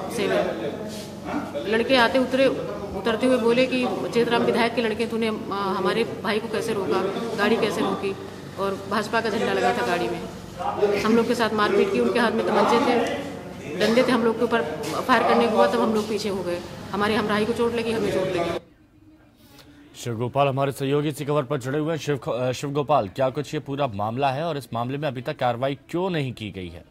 7। लड़के आते उतरते हुए बोले कि चेतराम विधायक के लड़के, तूने हमारे भाई को कैसे रोका, गाड़ी कैसे रोकी, और भाजपा का झंडा लगा था गाड़ी में। हम लोग के साथ मारपीट की, उनके हाथ में तमंचे थे, डंडे थे, हम लोग के ऊपर फायर करने के बाद तब हम लोग पीछे हो गए। हमारे हमराही को चोट लगी, हमें चोट लगी। शिवगोपाल हमारे सहयोगी इसी खबर पर जुड़े हुए हैं। शिवगोपाल, क्या कुछ ये पूरा मामला है और इस मामले में अभी तक कार्रवाई क्यों नहीं की गई है?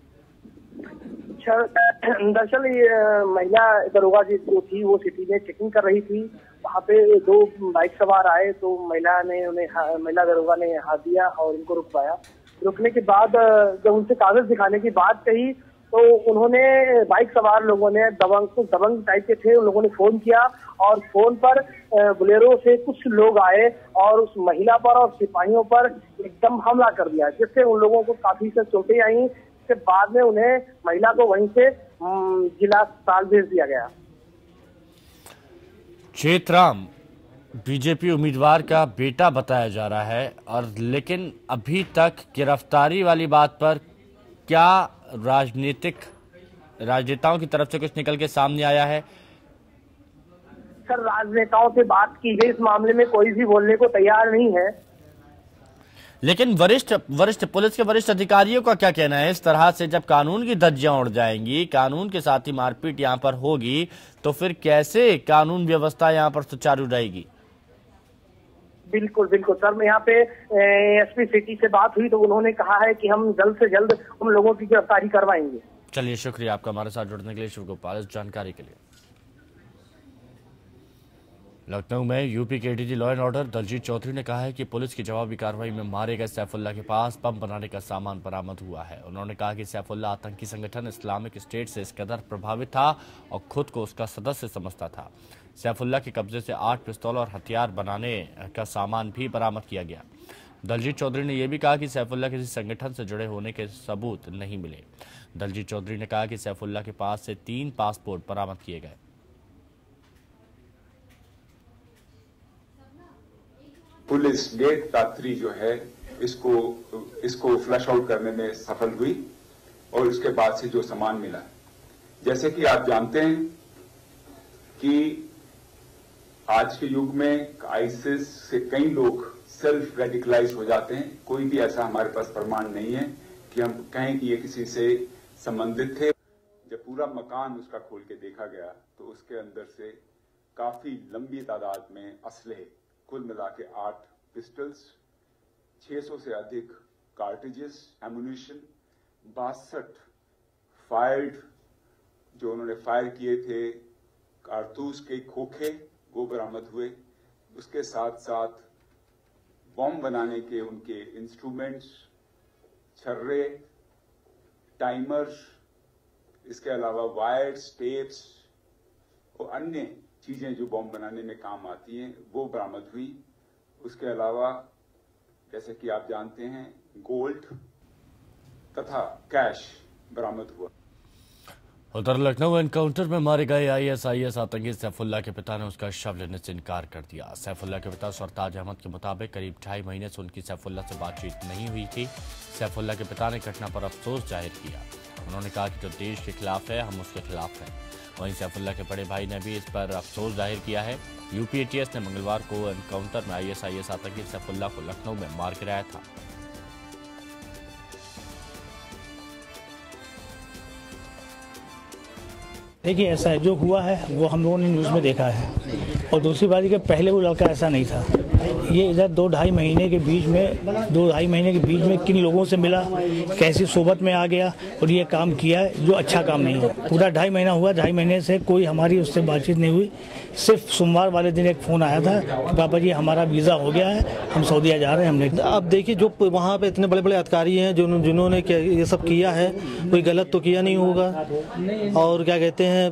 दरअसल महिला दरोगा जो थी वो सिटी में चेकिंग कर रही थी। वहाँ पे 2 बाइक सवार आए, तो महिला दरोगा ने हाथ दिया और उनको रुकवाया। रुकने के बाद जब उनसे कागज दिखाने की बात कही, तो उन्होंने बाइक सवार लोगों ने दबंग टाइप के थे, उन लोगों ने फोन किया और फोन पर बोलेरो से कुछ लोग आए और उस महिला पर और सिपाहियों पर एकदम हमला कर दिया, जिससे उन लोगों को काफी से चोटें आई। इसके बाद में उन्हें महिला को वहीं से जिला अस्पताल भेज दिया गया। चेतराम बीजेपी उम्मीदवार का बेटा बताया जा रहा है, और लेकिन अभी तक गिरफ्तारी वाली बात पर क्या राजनेताओं की तरफ से कुछ निकल के सामने आया है? सर, राजनेताओं से बात की गई, इस मामले में कोई भी बोलने को तैयार नहीं है। लेकिन वरिष्ठ पुलिस के वरिष्ठ अधिकारियों का क्या कहना है? इस तरह से जब कानून की धज्जियां उड़ जाएंगी, कानून के साथ ही मारपीट यहां पर होगी, तो फिर कैसे कानून व्यवस्था यहां पर सुचारू रहेगी? बिल्कुल सर, मैं यहाँ पे एसपी सिटी से बात हुई तो उन्होंने कहा है कि हम जल्द से जल्द उन लोगों की गिरफ्तारी करवाएंगे। चलिए, शुक्रिया आपका हमारे साथ जुड़ने के लिए शिवगोपाल, इस जानकारी के लिए। लखनऊ में यूपी के ADG law and order Daljit Chaudhary ने कहा है कि पुलिस की जवाबी कार्रवाई में मारे गए सैफुल्लाह के पास बम बनाने का सामान बरामद हुआ है। उन्होंने कहा कि सैफुल्लाह आतंकी संगठन इस्लामिक स्टेट से इस कदर प्रभावित था और खुद को उसका सदस्य समझता था। सैफुल्लाह के कब्जे से 8 पिस्तौल और हथियार बनाने का सामान भी बरामद किया गया। दलजीत चौधरी ने यह भी कहा कि सैफुल्लाह किसी संगठन से जुड़े होने के सबूत नहीं मिले। दलजीत चौधरी ने कहा कि सैफुल्लाह के पास से 3 पासपोर्ट बरामद किए गए। पुलिस गेट कातरी जो है इसको फ्लश आउट करने में सफल हुई और उसके बाद से जो सामान मिला, जैसे कि आप जानते हैं कि आज के युग में आईसिस से कई लोग सेल्फ रेडिकलाइज हो जाते हैं। कोई भी ऐसा हमारे पास प्रमाण नहीं है कि हम कहें कि ये किसी से संबंधित थे। जब पूरा मकान उसका खोल के देखा गया तो उसके अंदर से काफी लंबी तादाद में असलहे, कुल मिला के 8 पिस्टल्स, 600 से अधिक कार्ट्रिजेस, एमुनिशन, 62 फायर्ड जो उन्होंने फायर किए थे कारतूस के खोखे वो बरामद हुए। उसके साथ साथ बॉम्ब बनाने के उनके इंस्ट्रूमेंट्स, छर्रे, टाइमर्स, इसके अलावा वायर्स, टेप्स और अन्य चीजें जो बॉम्ब बनाने में काम आती हैं वो बरामद हुई। उसके अलावा जैसे कि आप जानते हैं गोल्ड तथा कैश बरामद हुआ। उधर लखनऊ एनकाउंटर में मारे गए आईएसआईएस आतंकी सैफुल्ला के पिता ने उसका शव लेने से इनकार कर दिया। सैफुल्ला के पिता सरताज अहमद के मुताबिक करीब 2.5 महीने से उनकी सैफुल्ला से बातचीत नहीं हुई थी। सैफुल्ला के पिता ने घटना पर अफसोस जाहिर किया। उन्होंने कहा कि जो देश के खिलाफ है हम उसके खिलाफ हैं। वहीं सैफुल्ला के बड़े भाई ने भी इस पर अफसोस जाहिर किया है। यूपी एटीएस ने मंगलवार को एनकाउंटर में आईएसआईएस आतंकी सैफुल्ला को लखनऊ में मार गिराया था। देखिए, ऐसा है जो हुआ है वो हम लोगों ने न्यूज़ में देखा है, और दूसरी बात कि पहले वो लड़का ऐसा नहीं था। ये इधर 2-2.5 महीने के बीच में किन लोगों से मिला, कैसी सोबत में आ गया और ये काम किया है जो अच्छा काम नहीं है। पूरा 2.5 महीना हुआ, 2.5 महीने से कोई हमारी उससे बातचीत नहीं हुई। सिर्फ सोमवार वाले दिन एक फ़ोन आया था कि पापा जी हमारा वीज़ा हो गया है, हम सऊदीया जा रहे हैं। हमने अब देखिए जो वहाँ पे इतने बड़े बड़े अधिकारी हैं जिन्होंने ये सब किया है, कोई गलत तो किया नहीं होगा, और क्या कहते हैं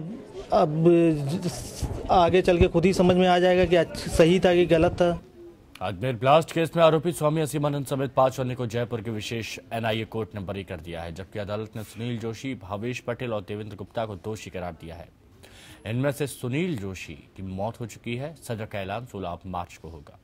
अब आगे चल के खुद ही समझ में आ जाएगा कि सही था कि गलत था। अजमेर ब्लास्ट केस में आरोपी स्वामी असीमानंद समेत 5 अन्य को जयपुर की विशेष एनआईए कोर्ट ने बरी कर दिया है, जबकि अदालत ने सुनील जोशी, भावेश पटेल और देवेंद्र गुप्ता को दोषी करार दिया है। इनमें से सुनील जोशी की मौत हो चुकी है। सजा का ऐलान 16 मार्च को होगा।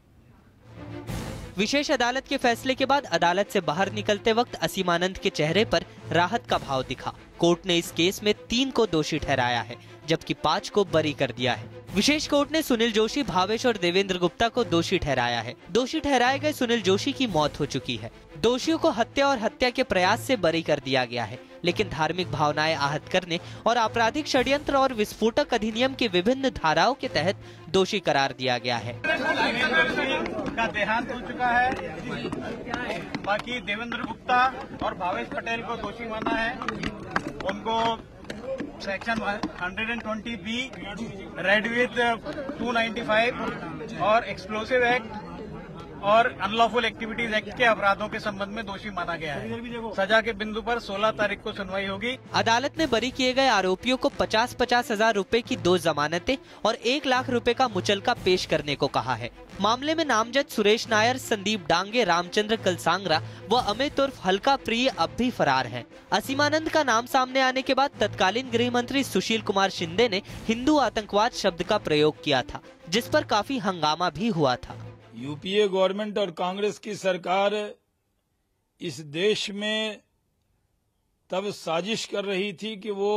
विशेष अदालत के फैसले के बाद अदालत से बाहर निकलते वक्त असीमानंद के चेहरे पर राहत का भाव दिखा। कोर्ट ने इस केस में 3 को दोषी ठहराया है, जबकि 5 को बरी कर दिया है। विशेष कोर्ट ने सुनील जोशी, भावेश और देवेंद्र गुप्ता को दोषी ठहराया है। दोषी ठहराए गए सुनील जोशी की मौत हो चुकी है। दोषियों को हत्या और हत्या के प्रयास से बरी कर दिया गया है, लेकिन धार्मिक भावनाएं आहत करने और आपराधिक षड्यंत्र और विस्फोटक अधिनियम की विभिन्न धाराओं के तहत दोषी करार दिया गया है। का देहांत हो चुका है, बाकी देवेंद्र गुप्ता और भावेश पटेल को दोषी माना है। उनको सेक्शन 120B रेड विद 295 और एक्सप्लोसिव एक्ट और अनलॉफुल एक्टिविटीज एक्ट के अपराधों के संबंध में दोषी माना गया है। सजा के बिंदु पर 16 तारीख को सुनवाई होगी। अदालत ने बरी किए गए आरोपियों को 50-50 हजार रूपए की 2 जमानतें और 1 लाख रुपए का मुचलका पेश करने को कहा है। मामले में नामजद सुरेश नायर, संदीप डांगे, रामचंद्र कलसांगरा व अमित उर्फ हल्का प्रिय अब भी फरार हैं। असीमानंद का नाम सामने आने के बाद तत्कालीन गृह मंत्री सुशील कुमार शिंदे ने हिंदू आतंकवाद शब्द का प्रयोग किया था, जिस पर काफी हंगामा भी हुआ था। यूपीए गवर्नमेंट और कांग्रेस की सरकार इस देश में तब साजिश कर रही थी कि वो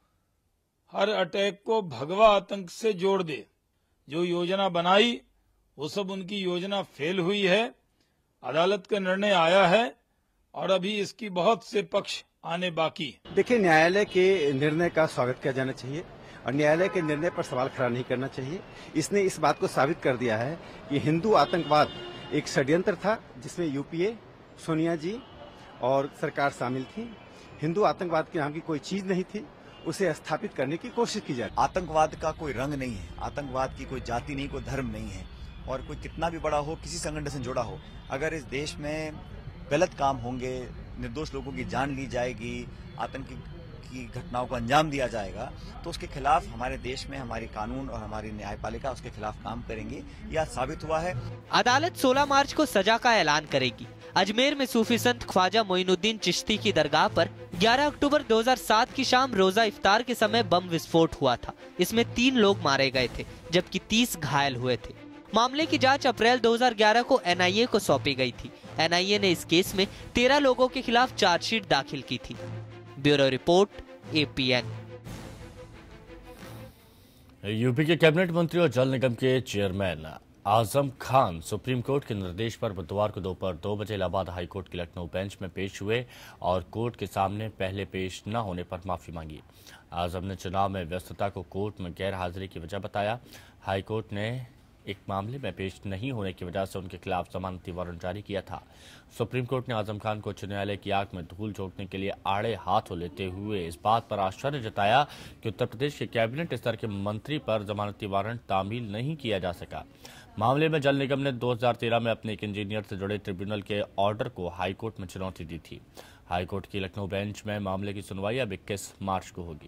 हर अटैक को भगवा आतंक से जोड़ दे। जो योजना बनाई वो सब उनकी योजना फेल हुई है। अदालत का निर्णय आया है और अभी इसकी बहुत से पक्ष आने बाकी। देखिए, न्यायालय के निर्णय का स्वागत किया जाना चाहिए और न्यायालय के निर्णय पर सवाल खड़ा नहीं करना चाहिए। इसने इस बात को साबित कर दिया है कि हिंदू आतंकवाद एक षड्यंत्र था जिसमें यूपीए, सोनिया जी और सरकार शामिल थी। हिंदू आतंकवाद के नाम की कोई चीज नहीं थी, उसे स्थापित करने की कोशिश की जाए। आतंकवाद का कोई रंग नहीं है, आतंकवाद की कोई जाति नहीं, कोई धर्म नहीं है, और कोई कितना भी बड़ा हो, किसी संगठन से जुड़ा हो, अगर इस देश में गलत काम होंगे, निर्दोष लोगों की जान ली जाएगी, आतंकी की घटनाओं को अंजाम दिया जाएगा, तो उसके खिलाफ हमारे देश में हमारी कानून और हमारी न्यायपालिका उसके खिलाफ काम करेंगी। यह साबित हुआ है। अदालत 16 मार्च को सजा का ऐलान करेगी। अजमेर में सूफी संत ख्वाजा मोइनुद्दीन चिश्ती की दरगाह पर 11 अक्टूबर 2007 की शाम रोजा इफ्तार के समय बम विस्फोट हुआ था। इसमें 3 लोग मारे गए थे, जबकि 30 घायल हुए थे। मामले की जांच अप्रैल 2011 को एनआईए को सौंपी गई थी। एनआईए ने इस केस में 13 लोगों के खिलाफ चार्जशीट दाखिल की थी। Bureau report, APN। यूपी के कैबिनेट मंत्री और जल निगम के chairman Azam Khan supreme court के निर्देश पर बुधवार को दोपहर 2 बजे इलाहाबाद हाई कोर्ट की लखनऊ बेंच में पेश हुए और कोर्ट के सामने पहले पेश न होने पर माफी मांगी। आजम ने चुनाव में व्यस्तता को कोर्ट में गैर हाजिरी की वजह बताया। हाई कोर्ट ने एक मामले में पेश नहीं होने की वजह से उनके खिलाफ जमानती वारंट जारी किया था। सुप्रीम कोर्ट ने आजम खान को उच्च न्यायालय की आग में धूल झोंकने के लिए आड़े हाथों लेते हुए इस बात पर आश्चर्य जताया कि उत्तर प्रदेश के कैबिनेट स्तर के मंत्री पर जमानती वारंट तामील नहीं किया जा सका। मामले में जल निगम ने 2013 में अपने एक इंजीनियर से जुड़े ट्रिब्यूनल के ऑर्डर को हाईकोर्ट में चुनौती दी थी। हाईकोर्ट की लखनऊ बेंच में मामले की सुनवाई अब 21 मार्च को होगी।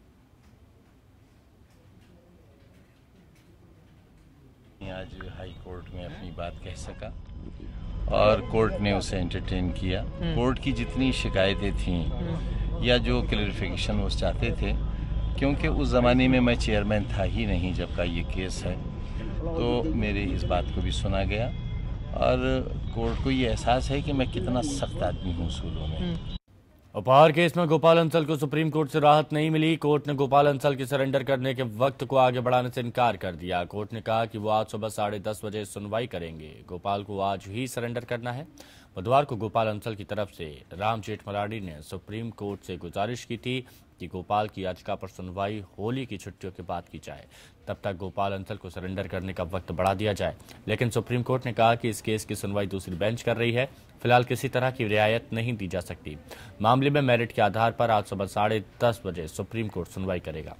आज हाई कोर्ट में अपनी बात कह सका और कोर्ट ने उसे एंटरटेन किया। कोर्ट की जितनी शिकायतें थीं या जो क्लैरिफिकेशन वो चाहते थे, क्योंकि उस ज़माने में मैं चेयरमैन था ही नहीं जब का ये केस है, तो मेरे इस बात को भी सुना गया और कोर्ट को ये एहसास है कि मैं कितना सख्त आदमी हूँ उसूलों में। उपहार केस में गोपाल अंसल को सुप्रीम कोर्ट से राहत नहीं मिली। कोर्ट ने गोपाल अंसल के सरेंडर करने के वक्त को आगे बढ़ाने से इनकार कर दिया। कोर्ट ने कहा कि वो आज सुबह 10:30 बजे सुनवाई करेंगे। गोपाल को आज ही सरेंडर करना है। बुधवार को गोपाल अंसल की तरफ से राम जेठमलानी ने सुप्रीम कोर्ट से गुजारिश की थी कि गोपाल की याचिका पर सुनवाई होली की छुट्टियों के बाद की जाए, तब तक गोपाल अंसल को सरेंडर करने का वक्त बढ़ा दिया जाए। लेकिन सुप्रीम कोर्ट ने कहा कि इस केस की सुनवाई दूसरी बेंच कर रही है, फिलहाल किसी तरह की रियायत नहीं दी जा सकती। मामले में मेरिट के आधार पर आज सुबह 10:30 बजे सुप्रीम कोर्ट सुनवाई करेगा।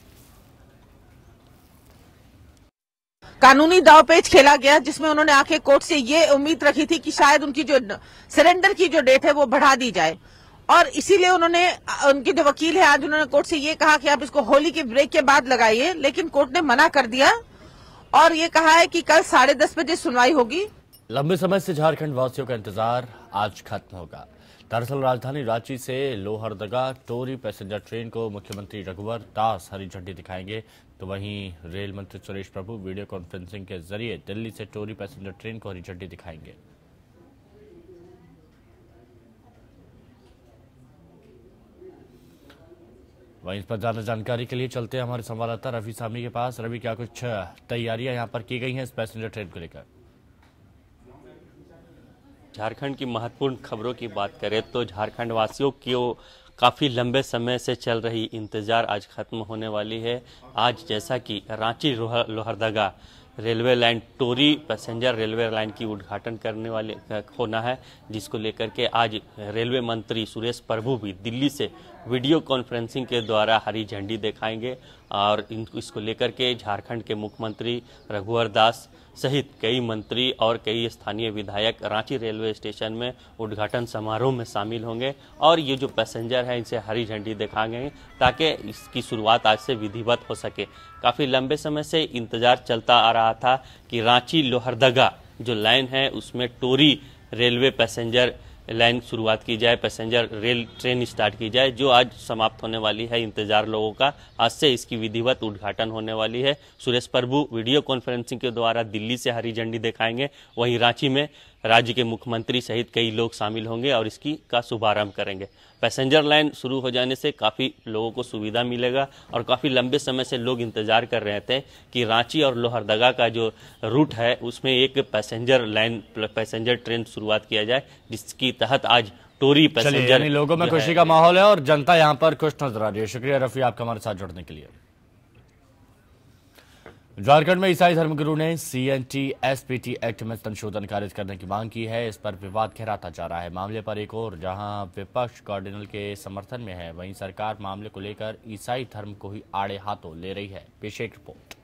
कानूनी दावपेच खेला गया, जिसमें उन्होंने आके कोर्ट से ये उम्मीद रखी थी कि शायद उनकी जो सरेंडर की जो डेट है वो बढ़ा दी जाए, और इसीलिए उन्होंने, उनके जो वकील है, आज उन्होंने कोर्ट से ये कहा कि आप इसको होली के ब्रेक के बाद लगाइए, लेकिन कोर्ट ने मना कर दिया और ये कहा है कि कल 10:30 बजे सुनवाई होगी। लंबे समय से झारखंड वासियों का इंतजार आज खत्म होगा। दरअसल राजधानी रांची से लोहरदगा टोरी पैसेंजर ट्रेन को मुख्यमंत्री रघुवर दास हरी झंडी दिखाएंगे, तो वहीं रेल मंत्री सुरेश प्रभु वीडियो कॉन्फ्रेंसिंग के जरिए दिल्ली से टोरी पैसेंजर ट्रेन को हरी झंडी दिखाएंगे। वहीं इस पर ज्यादा जानकारी के लिए चलते हैं हमारे संवाददाता रवि सामी के पास। रवि, क्या कुछ तैयारियां यहां पर की गई हैं इस पैसेंजर ट्रेन को लेकर? झारखंड की महत्वपूर्ण खबरों की बात करें तो झारखंड वासियों की काफ़ी लंबे समय से चल रही इंतज़ार आज खत्म होने वाली है। आज जैसा कि Ranchi Lohardaga railway line Tori passenger railway line की उद्घाटन करने वाले होना है, जिसको लेकर के आज रेलवे मंत्री सुरेश प्रभु भी दिल्ली से वीडियो कॉन्फ्रेंसिंग के द्वारा हरी झंडी दिखाएंगे और इसको लेकर के झारखंड के मुख्यमंत्री रघुवर दास सहित कई मंत्री और कई स्थानीय विधायक रांची रेलवे स्टेशन में उद्घाटन समारोह में शामिल होंगे और ये जो पैसेंजर हैं इनसे हरी झंडी दिखाएंगे ताकि इसकी शुरुआत आज से विधिवत हो सके। काफ़ी लंबे समय से इंतजार चलता आ रहा था कि रांची लोहरदगा जो लाइन है उसमें टोरी रेलवे पैसेंजर लाइन शुरुआत की जाए, पैसेंजर रेल ट्रेन स्टार्ट की जाए, जो आज समाप्त होने वाली है। इंतजार लोगों का, आज से इसकी विधिवत उद्घाटन होने वाली है। सुरेश प्रभु वीडियो कॉन्फ्रेंसिंग के द्वारा दिल्ली से हरी झंडी दिखाएंगे, वहीं रांची में राज्य के मुख्यमंत्री सहित कई लोग शामिल होंगे और इसकी का शुभारंभ करेंगे। पैसेंजर लाइन शुरू हो जाने से काफ़ी लोगों को सुविधा मिलेगा और काफ़ी लंबे समय से लोग इंतजार कर रहे थे कि रांची और लोहरदगा का जो रूट है उसमें एक पैसेंजर लाइन पैसेंजर ट्रेन शुरुआत किया जाए, जिसकी तहत आज टोरी पैसेंजर। लोगों में खुशी का माहौल है और जनता यहाँ पर खुश नजर आ रही है। शुक्रिया रफी आपका हमारे साथ जुड़ने के लिए। झारखंड में ईसाई धर्मगुरु ने CNT SPT एक्ट में संशोधन खारिज करने की मांग की है। इस पर विवाद गहराता जा रहा है। मामले पर एक और जहां विपक्ष कार्डिनल के समर्थन में है, वहीं सरकार मामले को लेकर ईसाई धर्म को ही आड़े हाथों ले रही है। पेश एक रिपोर्ट।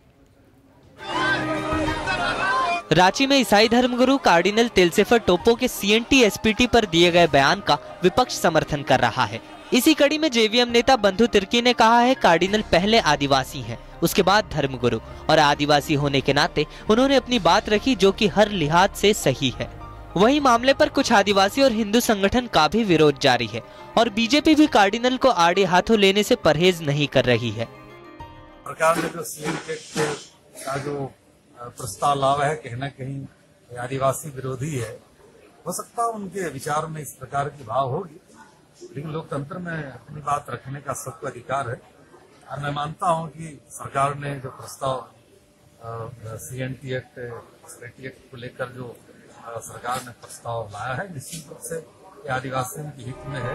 रांची में ईसाई धर्मगुरु कार्डिनल तिलसिफर टोपो के CNT SPT पर दिए गए बयान का विपक्ष समर्थन कर रहा है। इसी कड़ी में JVM नेता बंधु तिर्की ने कहा है कार्डिनल पहले आदिवासी हैं, उसके बाद धर्मगुरु, और आदिवासी होने के नाते उन्होंने अपनी बात रखी जो कि हर लिहाज से सही है। वहीं मामले पर कुछ आदिवासी और हिंदू संगठन का भी विरोध जारी है और बीजेपी भी कार्डिनल को आड़े हाथों लेने से परहेज नहीं कर रही है। सरकार ने जो CNT का जो प्रस्ताव लाया है कहीं न कहीं आदिवासी विरोधी है। हो सकता है उनके विचार में इस प्रकार की भाव होगी, लेकिन लोकतंत्र में अपनी बात रखने का सबको अधिकार है और मैं मानता हूं कि सरकार ने जो प्रस्ताव CNT एक्ट को लेकर जो सरकार ने प्रस्ताव लाया है, निश्चित रूप से ये आदिवासियों के हित में है।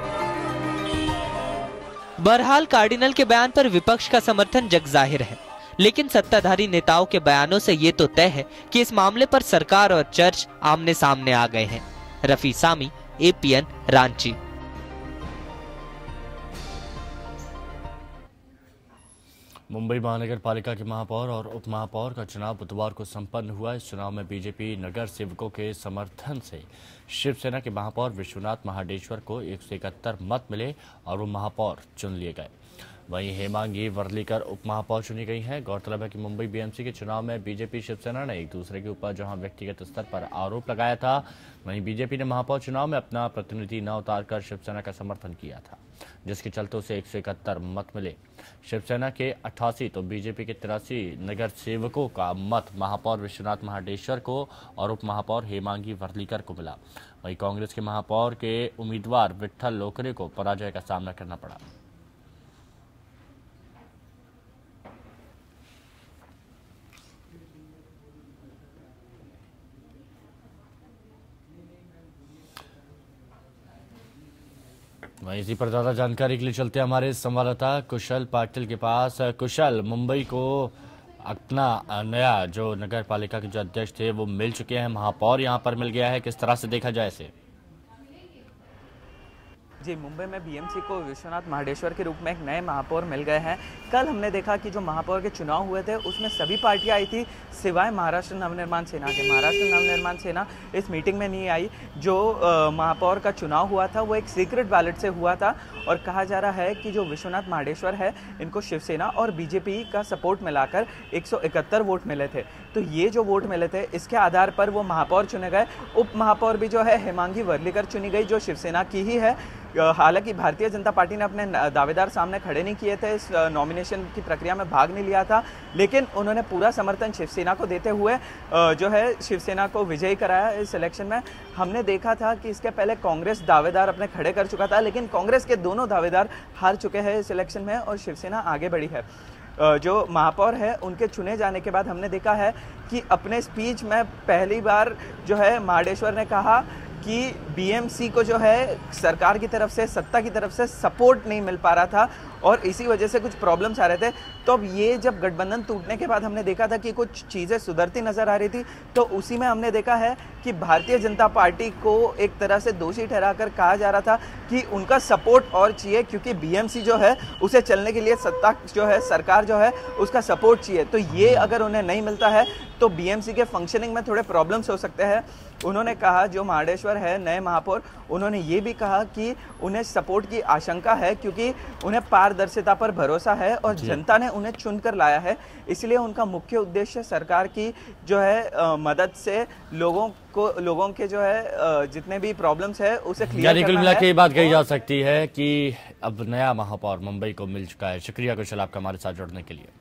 बहरहाल कार्डिनल के बयान पर विपक्ष का समर्थन जग जाहिर है, लेकिन सत्ताधारी नेताओं के बयानों से ये तो तय है कि इस मामले पर सरकार और चर्च आमने सामने आ गए हैं। रफी सामी, APN, रांची। मुंबई महानगर पालिका के महापौर और उप महापौर का चुनाव बुधवार को संपन्न हुआ। इस चुनाव में बीजेपी नगर सेवकों के समर्थन से शिवसेना के महापौर विश्वनाथ महाडेश्वर को 171 मत मिले और वो महापौर चुन लिए गए। वहीं हेमांगी वर्लीकर उप महापौर चुनी गई हैं। गौरतलब है कि मुंबई BMC के चुनाव में बीजेपी शिवसेना ने एक दूसरे के ऊपर जहां व्यक्तिगत स्तर पर आरोप लगाया था, वहीं बीजेपी ने महापौर चुनाव में अपना प्रतिनिधि न उतारकर शिवसेना का समर्थन किया था, जिसके चलते उसे 171 मत मिले। शिवसेना के 88 तो बीजेपी के 83 नगर सेवकों का मत महापौर विश्वनाथ महाडेश्वर को और उप महापौर हेमांगी वर्लीकर को मिला। वहीं कांग्रेस के महापौर के उम्मीदवार विट्ठल लोकरे को पराजय का सामना करना पड़ा। वहीं इसी पर ज्यादा जानकारी के लिए चलते हैं हमारे संवाददाता कुशल पाटिल के पास। कुशल, मुंबई को अपना नया जो नगर पालिका के जो अध्यक्ष थे वो मिल चुके हैं, महापौर यहां पर मिल गया है, किस तरह से देखा जाए इसे? जी, मुंबई में BMC को विश्वनाथ महाडेश्वर के रूप में एक नए महापौर मिल गए हैं। कल हमने देखा कि जो महापौर के चुनाव हुए थे उसमें सभी पार्टियां आई थी सिवाय महाराष्ट्र नवनिर्माण सेना के। महाराष्ट्र नवनिर्माण सेना इस मीटिंग में नहीं आई। जो महापौर का चुनाव हुआ था वो एक सीक्रेट बैलेट से हुआ था और कहा जा रहा है कि जो विश्वनाथ महाडेश्वर है इनको शिवसेना और बीजेपी का सपोर्ट मिलाकर 171 वोट मिले थे। तो ये जो वोट मिले थे इसके आधार पर वो महापौर चुने गए। उप महापौर भी जो है हेमांगी वर्लीकर चुनी गई, जो शिवसेना की ही है। हालांकि भारतीय जनता पार्टी ने अपने दावेदार सामने खड़े नहीं किए थे, इस नॉमिनेशन की प्रक्रिया में भाग नहीं लिया था, लेकिन उन्होंने पूरा समर्थन शिवसेना को देते हुए जो है शिवसेना को विजयी कराया इस इलेक्शन में। हमने देखा था कि इसके पहले कांग्रेस दावेदार अपने खड़े कर चुका था, लेकिन कांग्रेस के दोनों दावेदार हार चुके हैं इस इलेक्शन में और शिवसेना आगे बढ़ी है। जो महापौर है उनके चुने जाने के बाद हमने देखा है कि अपने स्पीच में पहली बार जो है महाडेश्वर ने कहा कि BMC को जो है सरकार की तरफ से, सत्ता की तरफ से सपोर्ट नहीं मिल पा रहा था और इसी वजह से कुछ प्रॉब्लम्स आ रहे थे। तो अब ये जब गठबंधन टूटने के बाद हमने देखा था कि कुछ चीज़ें सुधरती नजर आ रही थी, तो उसी में हमने देखा है कि भारतीय जनता पार्टी को एक तरह से दोषी ठहराकर कहा जा रहा था कि उनका सपोर्ट और चाहिए, क्योंकि BMC जो है उसे चलने के लिए सत्ता जो है, सरकार जो है उसका सपोर्ट चाहिए। तो ये अगर उन्हें नहीं मिलता है तो BMC के फंक्शनिंग में थोड़े प्रॉब्लम्स हो सकते हैं। उन्होंने कहा, जो महाडेश्वर है नए महापौर, उन्होंने ये भी कहा कि उन्हें सपोर्ट की आशंका है क्योंकि उन्हें पारदर्शिता पर भरोसा है और जनता ने उन्हें चुनकर लाया है। इसलिए उनका मुख्य उद्देश्य सरकार की जो है मदद से लोगों के जो है जितने भी प्रॉब्लम्स है उसे क्लियर करना है। कुल मिला के ये बात कही जा सकती है कि अब नया महापौर मुंबई को मिल चुका है। शुक्रिया कुशल आपका हमारे साथ जुड़ने के लिए।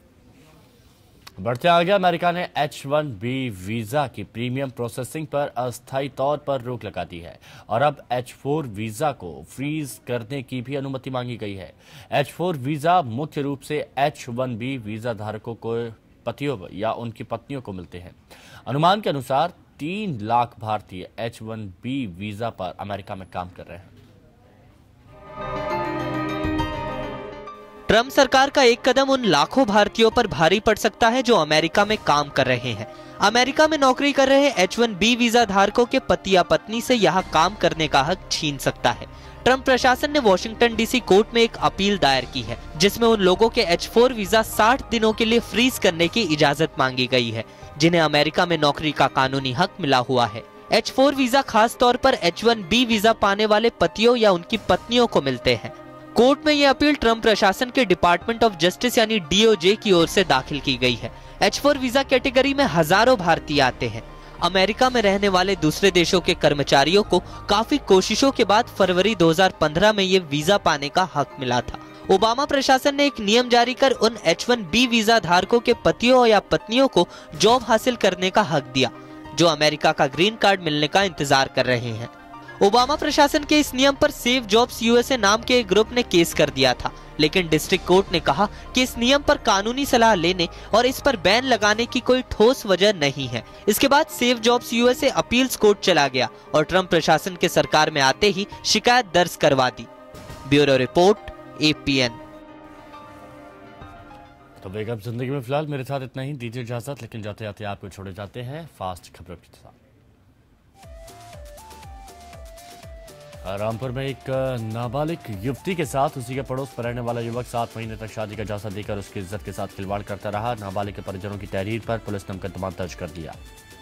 बढ़ते आगे, अमेरिका ने H1B वीजा की प्रीमियम प्रोसेसिंग पर अस्थायी तौर पर रोक लगा दी है और अब H4 वीजा को फ्रीज करने की भी अनुमति मांगी गई है। H4 वीजा मुख्य रूप से H1B वीजा धारकों को पतियों या उनकी पत्नियों को मिलते हैं। अनुमान के अनुसार 3 लाख भारतीय H1B वीजा पर अमेरिका में काम कर रहे हैं। ट्रंप सरकार का एक कदम उन लाखों भारतीयों पर भारी पड़ सकता है जो अमेरिका में काम कर रहे हैं। अमेरिका में नौकरी कर रहे H1B वीजा धारकों के पति या पत्नी से यहाँ काम करने का हक छीन सकता है। ट्रंप प्रशासन ने वॉशिंगटन DC कोर्ट में एक अपील दायर की है, जिसमें उन लोगों के H4 वीजा 60 दिनों के लिए फ्रीज करने की इजाजत मांगी गई है, जिन्हें अमेरिका में नौकरी का कानूनी हक मिला हुआ है। H4 वीजा खास तौर पर H1B वीजा पाने वाले पतियों या उनकी पत्नियों को मिलते हैं। कोर्ट में यह अपील ट्रंप प्रशासन के डिपार्टमेंट ऑफ जस्टिस यानी DOJ की ओर से दाखिल की गई है। H4 वीजा कैटेगरी में हजारों भारतीय आते हैं। अमेरिका में रहने वाले दूसरे देशों के कर्मचारियों को काफी कोशिशों के बाद फरवरी 2015 में ये वीजा पाने का हक मिला था। ओबामा प्रशासन ने एक नियम जारी कर उन H1B वीजा धारकों के पतियों या पत्नियों को जॉब हासिल करने का हक दिया, जो अमेरिका का ग्रीन कार्ड मिलने का इंतजार कर रहे हैं। ओबामा प्रशासन के इस नियम पर सेव जॉब्स यूएसए नाम के एक ग्रुप ने केस कर दिया था, लेकिन डिस्ट्रिक्ट कोर्ट ने कहा कि इस नियम पर कानूनी सलाह लेने और इस पर बैन लगाने की कोई ठोस वजह नहीं है। इसके बाद save jobs USA appeals court चला गया और ट्रंप प्रशासन के सरकार में आते ही शिकायत दर्ज करवा दी। Bureau report, APN। तो बेगम जिंदगी में फिलहाल मेरे साथ इतना ही, दीजिए इजाजत, लेकिन जाते जाते आपको छोड़े जाते हैं फास्ट खबरों के साथ। रामपुर में एक नाबालिग युवती के साथ उसी के पड़ोस पर रहने वाला युवक 7 महीने तक शादी का झांसा देकर उसकी इज्जत के साथ खिलवाड़ करता रहा। नाबालिग के परिजनों की तहरीर पर पुलिस ने मुकदमा दर्ज कर दिया।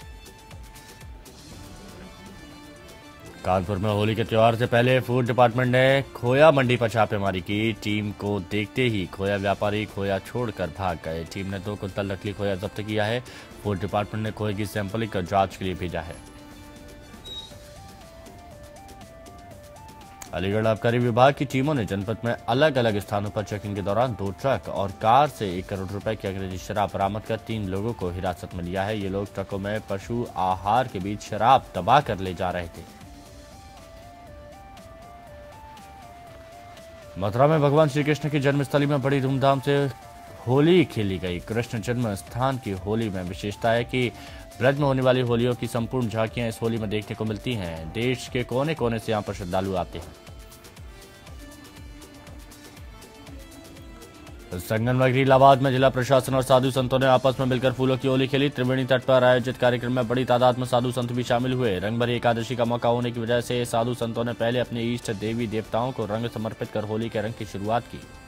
कानपुर में होली के त्योहार से पहले फूड डिपार्टमेंट ने खोया मंडी पर छापेमारी की। टीम को देखते ही खोया व्यापारी खोया छोड़कर भाग गए। टीम ने 2 कुंतल नकली खोया जब्त किया है। फूड डिपार्टमेंट ने खोए की सैंपलिंग कर जांच के लिए भेजा है। अलीगढ़ आबकारी विभाग की टीमों ने जनपद में अलग अलग स्थानों पर चेकिंग के दौरान 2 ट्रक और कार से 1 करोड़ रुपए की अंग्रेजी शराब बरामद कर 3 लोगों को हिरासत में लिया है। ये लोग ट्रकों में पशु आहार के बीच शराब दबा कर ले जा रहे थे। मथुरा में भगवान श्री कृष्ण की जन्मस्थली में बड़ी धूमधाम से होली खेली गई। कृष्ण जन्म स्थान की होली में विशेषता है कि ब्रज में होने वाली होलियों की संपूर्ण झांकियां इस होली में देखने को मिलती हैं। देश के कोने कोने से यहां पर श्रद्धालु आते हैं। संगमनगरी इलाहाबाद में जिला प्रशासन और साधु संतों ने आपस में मिलकर फूलों की होली खेली। त्रिवेणी तट पर आयोजित कार्यक्रम में बड़ी तादाद में साधु संत भी शामिल हुए। रंगभरी एकादशी का मौका होने की वजह से साधु संतों ने पहले अपने इष्ट देवी देवताओं को रंग समर्पित कर होली के रंग की शुरुआत की।